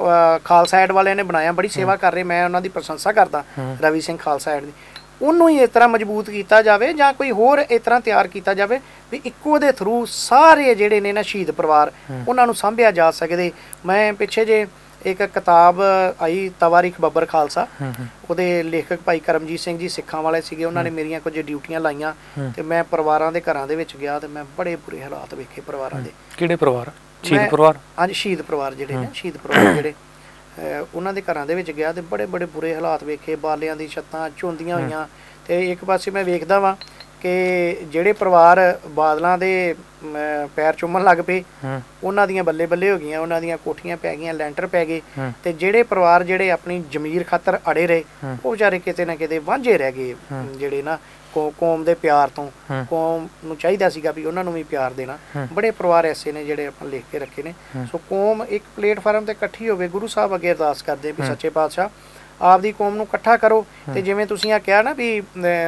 ਖਾਲਸਾ ਏਡ ਵਾਲਿਆਂ ਨੇ ਬਣਾਇਆ, ਬੜੀ ਸੇਵਾ ਕਰ ਰਹੇ, ਮੈਂ ਉਹਨਾਂ ਦੀ ਪ੍ਰਸ਼ੰਸਾ ਕਰਦਾ, ਰਵੀ ਸਿੰਘ ਖਾਲਸਾ ਏਡ ਦੀ। ਉਹਨੂੰ ਹੀ ਇਸ ਤਰ੍ਹਾਂ ਮਜ਼ਬੂਤ ਕੀਤਾ ਜਾਵੇ ਜਾਂ ਕੋਈ ਹੋਰ ਇਸ ਤਰ੍ਹਾਂ ਤਿਆਰ ਕੀਤਾ ਜਾਵੇ ਵੀ ਇੱਕੋ ਦੇ ਥਰੂ ਸਾਰੇ ਜਿਹੜੇ ਨੇ ਨਾ ਸ਼ਹੀਦ ਪਰਿਵਾਰ, ਉਹਨਾਂ ਨੂੰ ਸਾਂਭਿਆ ਜਾ ਸਕਦੇ। ਮੈਂ ਪਿੱਛੇ ਜੇ ਇੱਕ ਕਿਤਾਬ ਆਈ ਤਵਾਰੀਖ ਬੱਬਰ ਖਾਲਸਾ, ਉਹਦੇ ਲੇਖਕ ਭਾਈ ਕਰਮਜੀਤ ਸਿੰਘ ਜੀ ਸਿੱਖਾਂ ਵਾਲੇ ਸੀਗੇ, ਉਹਨਾਂ ਨੇ ਮੇਰੀਆਂ ਕੁਝ ਡਿਊਟੀਆਂ ਲਾਈਆਂ ਤੇ ਮੈਂ ਪਰਿਵਾਰਾਂ ਦੇ ਘਰਾਂ ਦੇ ਵਿੱਚ ਗਿਆ ਤੇ ਮੈਂ ਬੜੇ ਬੁਰੇ ਹਾਲਾਤ ਵੇਖੇ ਪਰਿਵਾਰਾਂ ਦੇ। ਕਿਹੜੇ ਪਰਿਵਾਰ? ਸ਼ਹੀਦ ਪਰਿਵਾਰ? ਹਾਂਜੀ, ਸ਼ਹੀਦ ਪਰਿਵਾਰ ਜਿਹੜੇ ਨੇ, ਸ਼ਹੀਦ ਪਰਿਵਾਰ ਜਿਹੜੇ ਉਹਨਾਂ ਦੇ ਘਰਾਂ ਦੇ ਵਿੱਚ ਗਿਆ ਤੇ ਬੜੇ ਬੁਰੇ ਹਾਲਾਤ ਵੇਖੇ, ਬਾਲਿਆਂ ਦੀ ਛੱਤਾਂ ਝੋਂਦੀਆਂ ਹੋਈਆਂ। ਤੇ ਇੱਕ ਪਾਸੇ ਮੈਂ ਵੇਖਦਾ ਵਾਂ ਕਿ ਜਿਹੜੇ ਪਰਿਵਾਰ ਬਾਦਲਾਂ ਦੇ ਪੈਰ ਚੁੰਮਣ ਲੱਗ ਪਏ, ਉਹਨਾਂ ਦੀਆਂ ਬੱਲੇ ਹੋ ਗਈਆਂ, ਉਹਨਾਂ ਦੀਆਂ ਕੋਠੀਆਂ ਪੈ ਗਈਆਂ, ਲੈਂਟਰ ਪੈ ਗਏ। ਤੇ ਜਿਹੜੇ ਪਰਿਵਾਰ ਜਿਹੜੇ ਆਪਣੀ ਜ਼ਮੀਰ ਖਾਤਰ ਅੜੇ ਰਹੇ, ਉਹ ਵਿਚਾਰੇ ਕਿਤੇ ਨਾ ਕਿਤੇ ਵਾਂਝੇ ਰਹਿ ਗਏ, ਜਿਹੜੇ ਨਾ ਕੌਮ ਦੇ ਪਿਆਰ ਤੋਂ। ਕੌਮ ਨੂੰ ਚਾਹੀਦਾ ਸੀਗਾ ਵੀ ਉਹਨਾਂ ਨੂੰ ਵੀ ਪਿਆਰ ਦੇਣਾ। ਬੜੇ ਪਰਿਵਾਰ ਐਸੇ ਨੇ ਜਿਹੜੇ ਆਪਾਂ ਲਿਖ ਕੇ ਰੱਖੇ ਨੇ। ਸੋ ਕੌਮ ਇੱਕ ਪਲੇਟਫਾਰਮ ਤੇ ਇਕੱਠੀ ਹੋਵੇ, ਗੁਰੂ ਸਾਹਿਬ ਅੱਗੇ ਅਰਦਾਸ ਕਰਦੇ ਵੀ ਸੱਚੇ ਪਾਤਸ਼ਾਹ ਆਪਦੀ ਕੌਮ ਨੂੰ ਇਕੱਠਾ ਕਰੋ। ਤੇ ਜਿਵੇਂ ਤੁਸੀਂ ਆ ਕਿਹਾ ਨਾ ਵੀ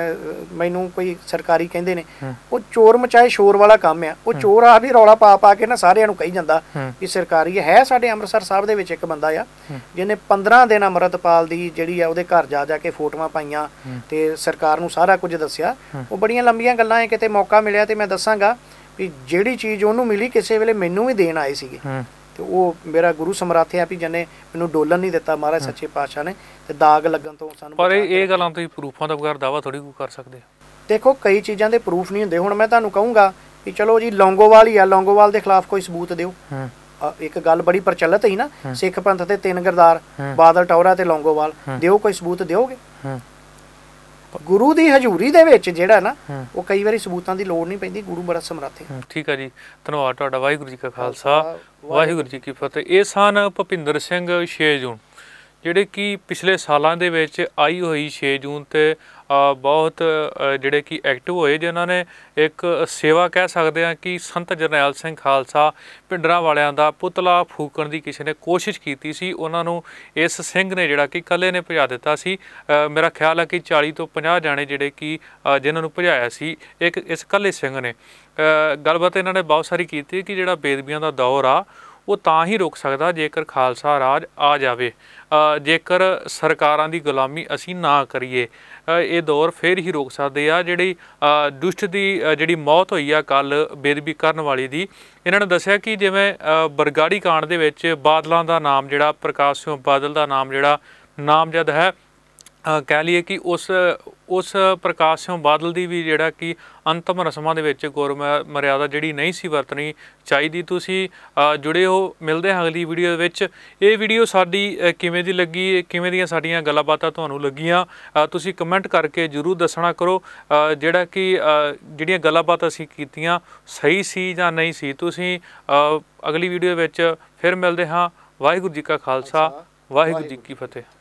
ਮੈਨੂੰ ਕੋਈ ਸਰਕਾਰੀ ਕਹਿੰਦੇ ਨੇ, ਉਹ ਚੋਰ ਮਚਾਏ ਸ਼ੋਰ ਵਾਲਾ ਕੰਮ ਆ। ਉਹ ਚੋਰ ਆ ਵੀ ਰੌਲਾ ਪਾ ਕੇ ਨਾ ਸਾਰਿਆਂ ਨੂੰ ਕਹੀ ਜਾਂਦਾ ਵੀ ਸਰਕਾਰੀ ਹੈ। ਸਾਡੇ ਅੰਮ੍ਰਿਤਸਰ ਸਾਹਿਬ ਦੇ ਵਿੱਚ ਇੱਕ ਬੰਦਾ ਆ ਜਿਹਨੇ 15 ਦਿਨ ਅੰਮ੍ਰਿਤਪਾਲ ਦੀ ਜਿਹੜੀ ਆ ਉਹਦੇ ਘਰ ਜਾ ਕੇ ਫੋਟੋਆਂ ਪਾਈਆਂ ਤੇ ਸਰਕਾਰ ਨੂੰ ਸਾਰਾ ਕੁਝ ਦੱਸਿਆ। ਉਹ ਬੜੀਆਂ ਲੰਬੀਆਂ ਗੱਲਾਂ ਹੈ, ਕਿਤੇ ਮੌਕਾ ਮਿਲਿਆ ਤੇ ਮੈਂ ਦੱਸਾਂਗਾ ਵੀ ਜਿਹੜੀ ਚੀਜ਼ ਉਹਨੂੰ ਮਿਲੀ ਕਿਸੇ ਵੇਲੇ ਮੈਨੂੰ ਵੀ ਦੇਣ ਆਏ ਸੀਗੇ। ਤੇ ਉਹ ਮੇਰਾ ਗੁਰੂ ਸਮਰੱਥ ਆ ਵੀ ਜਿਹਨੇ ਮੈਨੂੰ ਡੋਲਣ ਨਹੀਂ ਦਿੱਤਾ, ਮਹਾਰਾਜ ਸੱਚੇ ਪਾਤਸ਼ਾਹ ਨੇ, ਤੇ ਦਾਗ ਲੱਗਣ ਤੋਂ ਸਾਨੂੰ। ਪਰ ਇਹ ਗੱਲਾਂ ਤੁਸੀਂ ਪ੍ਰੂਫਾਂ ਦਾ ਬਗੈਰ ਦਾਵਾ ਥੋੜੀ ਕਰ ਸਕਦੇ? ਦੇਖੋ ਕਈ ਚੀਜ਼ਾਂ ਦੇ ਪ੍ਰੂਫ ਨਹੀਂ ਹੁੰਦੇ। ਹੁਣ ਮੈਂ ਤੁਹਾਨੂੰ ਕਹੂੰਗਾ ਕਿ ਚਲੋ ਜੀ ਲੌਂਗੋਵਾਲ ਹੀ ਆ, ਲੌਂਗੋਵਾਲ ਦੇ ਖਿਲਾਫ ਕੋਈ ਸਬੂਤ ਦਿਓ। ਇੱਕ ਗੱਲ ਬੜੀ ਪ੍ਰਚਲਿਤ ਹੀ ਨਾ, ਸਿੱਖ ਪੰਥ ਦੇ 3 ਗਰਦਾਰ ਬਾਦਲ, ਟੌਰਾ ਤੇ ਲੌਂਗੋਵਾਲ, ਦਿਓ ਕੋਈ ਸਬੂਤ ਦਿਓਗੇ? ਗੁਰੂ ਦੀ ਹਜ਼ੂਰੀ ਦੇ ਵਿੱਚ ਜਿਹੜਾ ਨਾ, ਉਹ ਕਈ ਵਾਰੀ ਸਬੂਤਾਂ ਦੀ ਲੋੜ ਨਹੀਂ ਪੈਂਦੀ, ਗੁਰੂ ਬੜਾ ਸਮਰੱਥ ਹੈ। ਠੀਕ ਹੈ ਜੀ, ਧੰਨਵਾਦ ਤੁਹਾਡਾ। ਵਾਹਿਗੁਰੂ ਜੀ ਕਾ ਖਾਲਸਾ, ਵਾਹਿਗੁਰੂ ਜੀ ਕੀ ਫਤਿਹ। ਇਹ ਸਨ ਭੁਪਿੰਦਰ ਸਿੰਘ 6 ਜੂਨ, ਜਿਹੜੇ ਕਿ ਪਿਛਲੇ ਸਾਲਾਂ ਦੇ ਵਿੱਚ ਆਈ ਹੋਈ 6 ਜੂਨ ਤੇ ਬਹੁਤ ਜਿਹੜੇ ਕਿ ਐਕਟਿਵ ਹੋਏ, ਜਿਨ੍ਹਾਂ ਨੇ ਇੱਕ ਸੇਵਾ ਕਹਿ ਸਕਦੇ ਹਾਂ ਕਿ ਸੰਤ ਜਰਨੈਲ ਸਿੰਘ ਖਾਲਸਾ ਭਿੰਡਰਾਂ ਵਾਲਿਆਂ ਦਾ ਪੁਤਲਾ ਫੂਕਣ ਦੀ ਕਿਸੇ ਨੇ ਕੋਸ਼ਿਸ਼ ਕੀਤੀ ਸੀ। ਉਹਨਾਂ ਨੂੰ ਇਸ ਸਿੰਘ ਨੇ ਜਿਹੜਾ ਕਿ ਇਕੱਲੇ ਨੇ ਭਜਾ ਦਿੱਤਾ ਸੀ। ਮੇਰਾ ਖਿਆਲ ਹੈ ਕਿ 40 ਤੋਂ 50 ਜਾਣੇ ਜਿਹੜੇ ਕਿ ਜਿਨ੍ਹਾਂ ਨੂੰ ਭਜਾਇਆ ਸੀ ਇੱਕ ਇਸ ਇਕੱਲੇ ਸਿੰਘ ਨੇ। ਗੱਲਬਾਤ ਇਹਨਾਂ ਨੇ ਬਹੁਤ ਸਾਰੀ ਕੀਤੀ ਕਿ ਜਿਹੜਾ ਬੇਦਬੀਆਂ ਦਾ ਦੌਰ ਆ ਉਹ ਤਾਂ ਹੀ ਰੁਕ ਸਕਦਾ ਜੇਕਰ ਖਾਲਸਾ ਰਾਜ ਆ ਜਾਵੇ, ਜੇਕਰ ਸਰਕਾਰਾਂ ਦੀ ਗੁਲਾਮੀ ਅਸੀਂ ਨਾ ਕਰੀਏ। ਇਹ ਦੌਰ ਫਿਰ ਹੀ ਰੋਕ ਸਕਦੇ ਆ। ਜਿਹੜੀ ਦੁਸ਼ਟ ਦੀ ਜਿਹੜੀ ਮੌਤ ਹੋਈ ਆ ਕੱਲ੍ਹ ਬੇਦਬੀ ਕਰਨ ਵਾਲੀ ਦੀ, ਇਹਨਾਂ ਨੇ ਦੱਸਿਆ ਕਿ ਜਿਵੇਂ ਬਰਗਾੜੀ ਕਾਂਡ ਦੇ ਵਿੱਚ ਬਾਦਲਾਂ ਦਾ ਨਾਮ ਜਿਹੜਾ ਪ੍ਰਕਾਸ਼ ਸਿੰਘ ਬਾਦਲ ਦਾ ਨਾਮ ਜਿਹੜਾ ਨਾਮਜ਼ਦ ਹੈ, ਕਹਿ ਲਈਏ ਕਿ ਉਸ ਪ੍ਰਕਾਸ਼ ਸਿੰਘ ਬਾਦਲ ਦੀ ਵੀ ਜਿਹੜਾ ਕਿ ਅੰਤਮ ਰਸਮਾਂ ਦੇ ਵਿੱਚ ਗੁਰ ਮਰਿਆਦਾ ਜਿਹੜੀ ਨਹੀਂ ਸੀ ਵਰਤਣੀ ਚਾਹੀਦੀ। ਤੁਸੀਂ ਜੁੜੇ ਹੋ, ਮਿਲਦੇ ਹਾਂ ਅਗਲੀ ਵੀਡੀਓ ਦੇ ਵਿੱਚ। ਇਹ ਵੀਡੀਓ ਸਾਡੀ ਕਿਵੇਂ ਦੀ ਲੱਗੀ, ਕਿਵੇਂ ਦੀਆਂ ਸਾਡੀਆਂ ਗੱਲਾਂ ਬਾਤਾਂ ਤੁਹਾਨੂੰ ਲੱਗੀਆਂ, ਤੁਸੀਂ ਕਮੈਂਟ ਕਰਕੇ ਜ਼ਰੂਰ ਦੱਸਣਾ ਕਰੋ। ਜਿਹੜਾ ਕਿ ਜਿਹੜੀਆਂ ਗੱਲਾਂ ਬਾਤਾਂ ਅਸੀਂ ਕੀਤੀਆਂ ਸਹੀ ਸੀ ਜਾਂ ਨਹੀਂ ਸੀ। ਤੁਸੀਂ ਅਗਲੀ ਵੀਡੀਓ ਵਿੱਚ ਫਿਰ ਮਿਲਦੇ ਹਾਂ। ਵਾਹਿਗੁਰੂ ਜੀ ਕਾ ਖਾਲਸਾ, ਵਾਹਿਗੁਰੂ ਜੀ ਕੀ ਫਤਿਹ।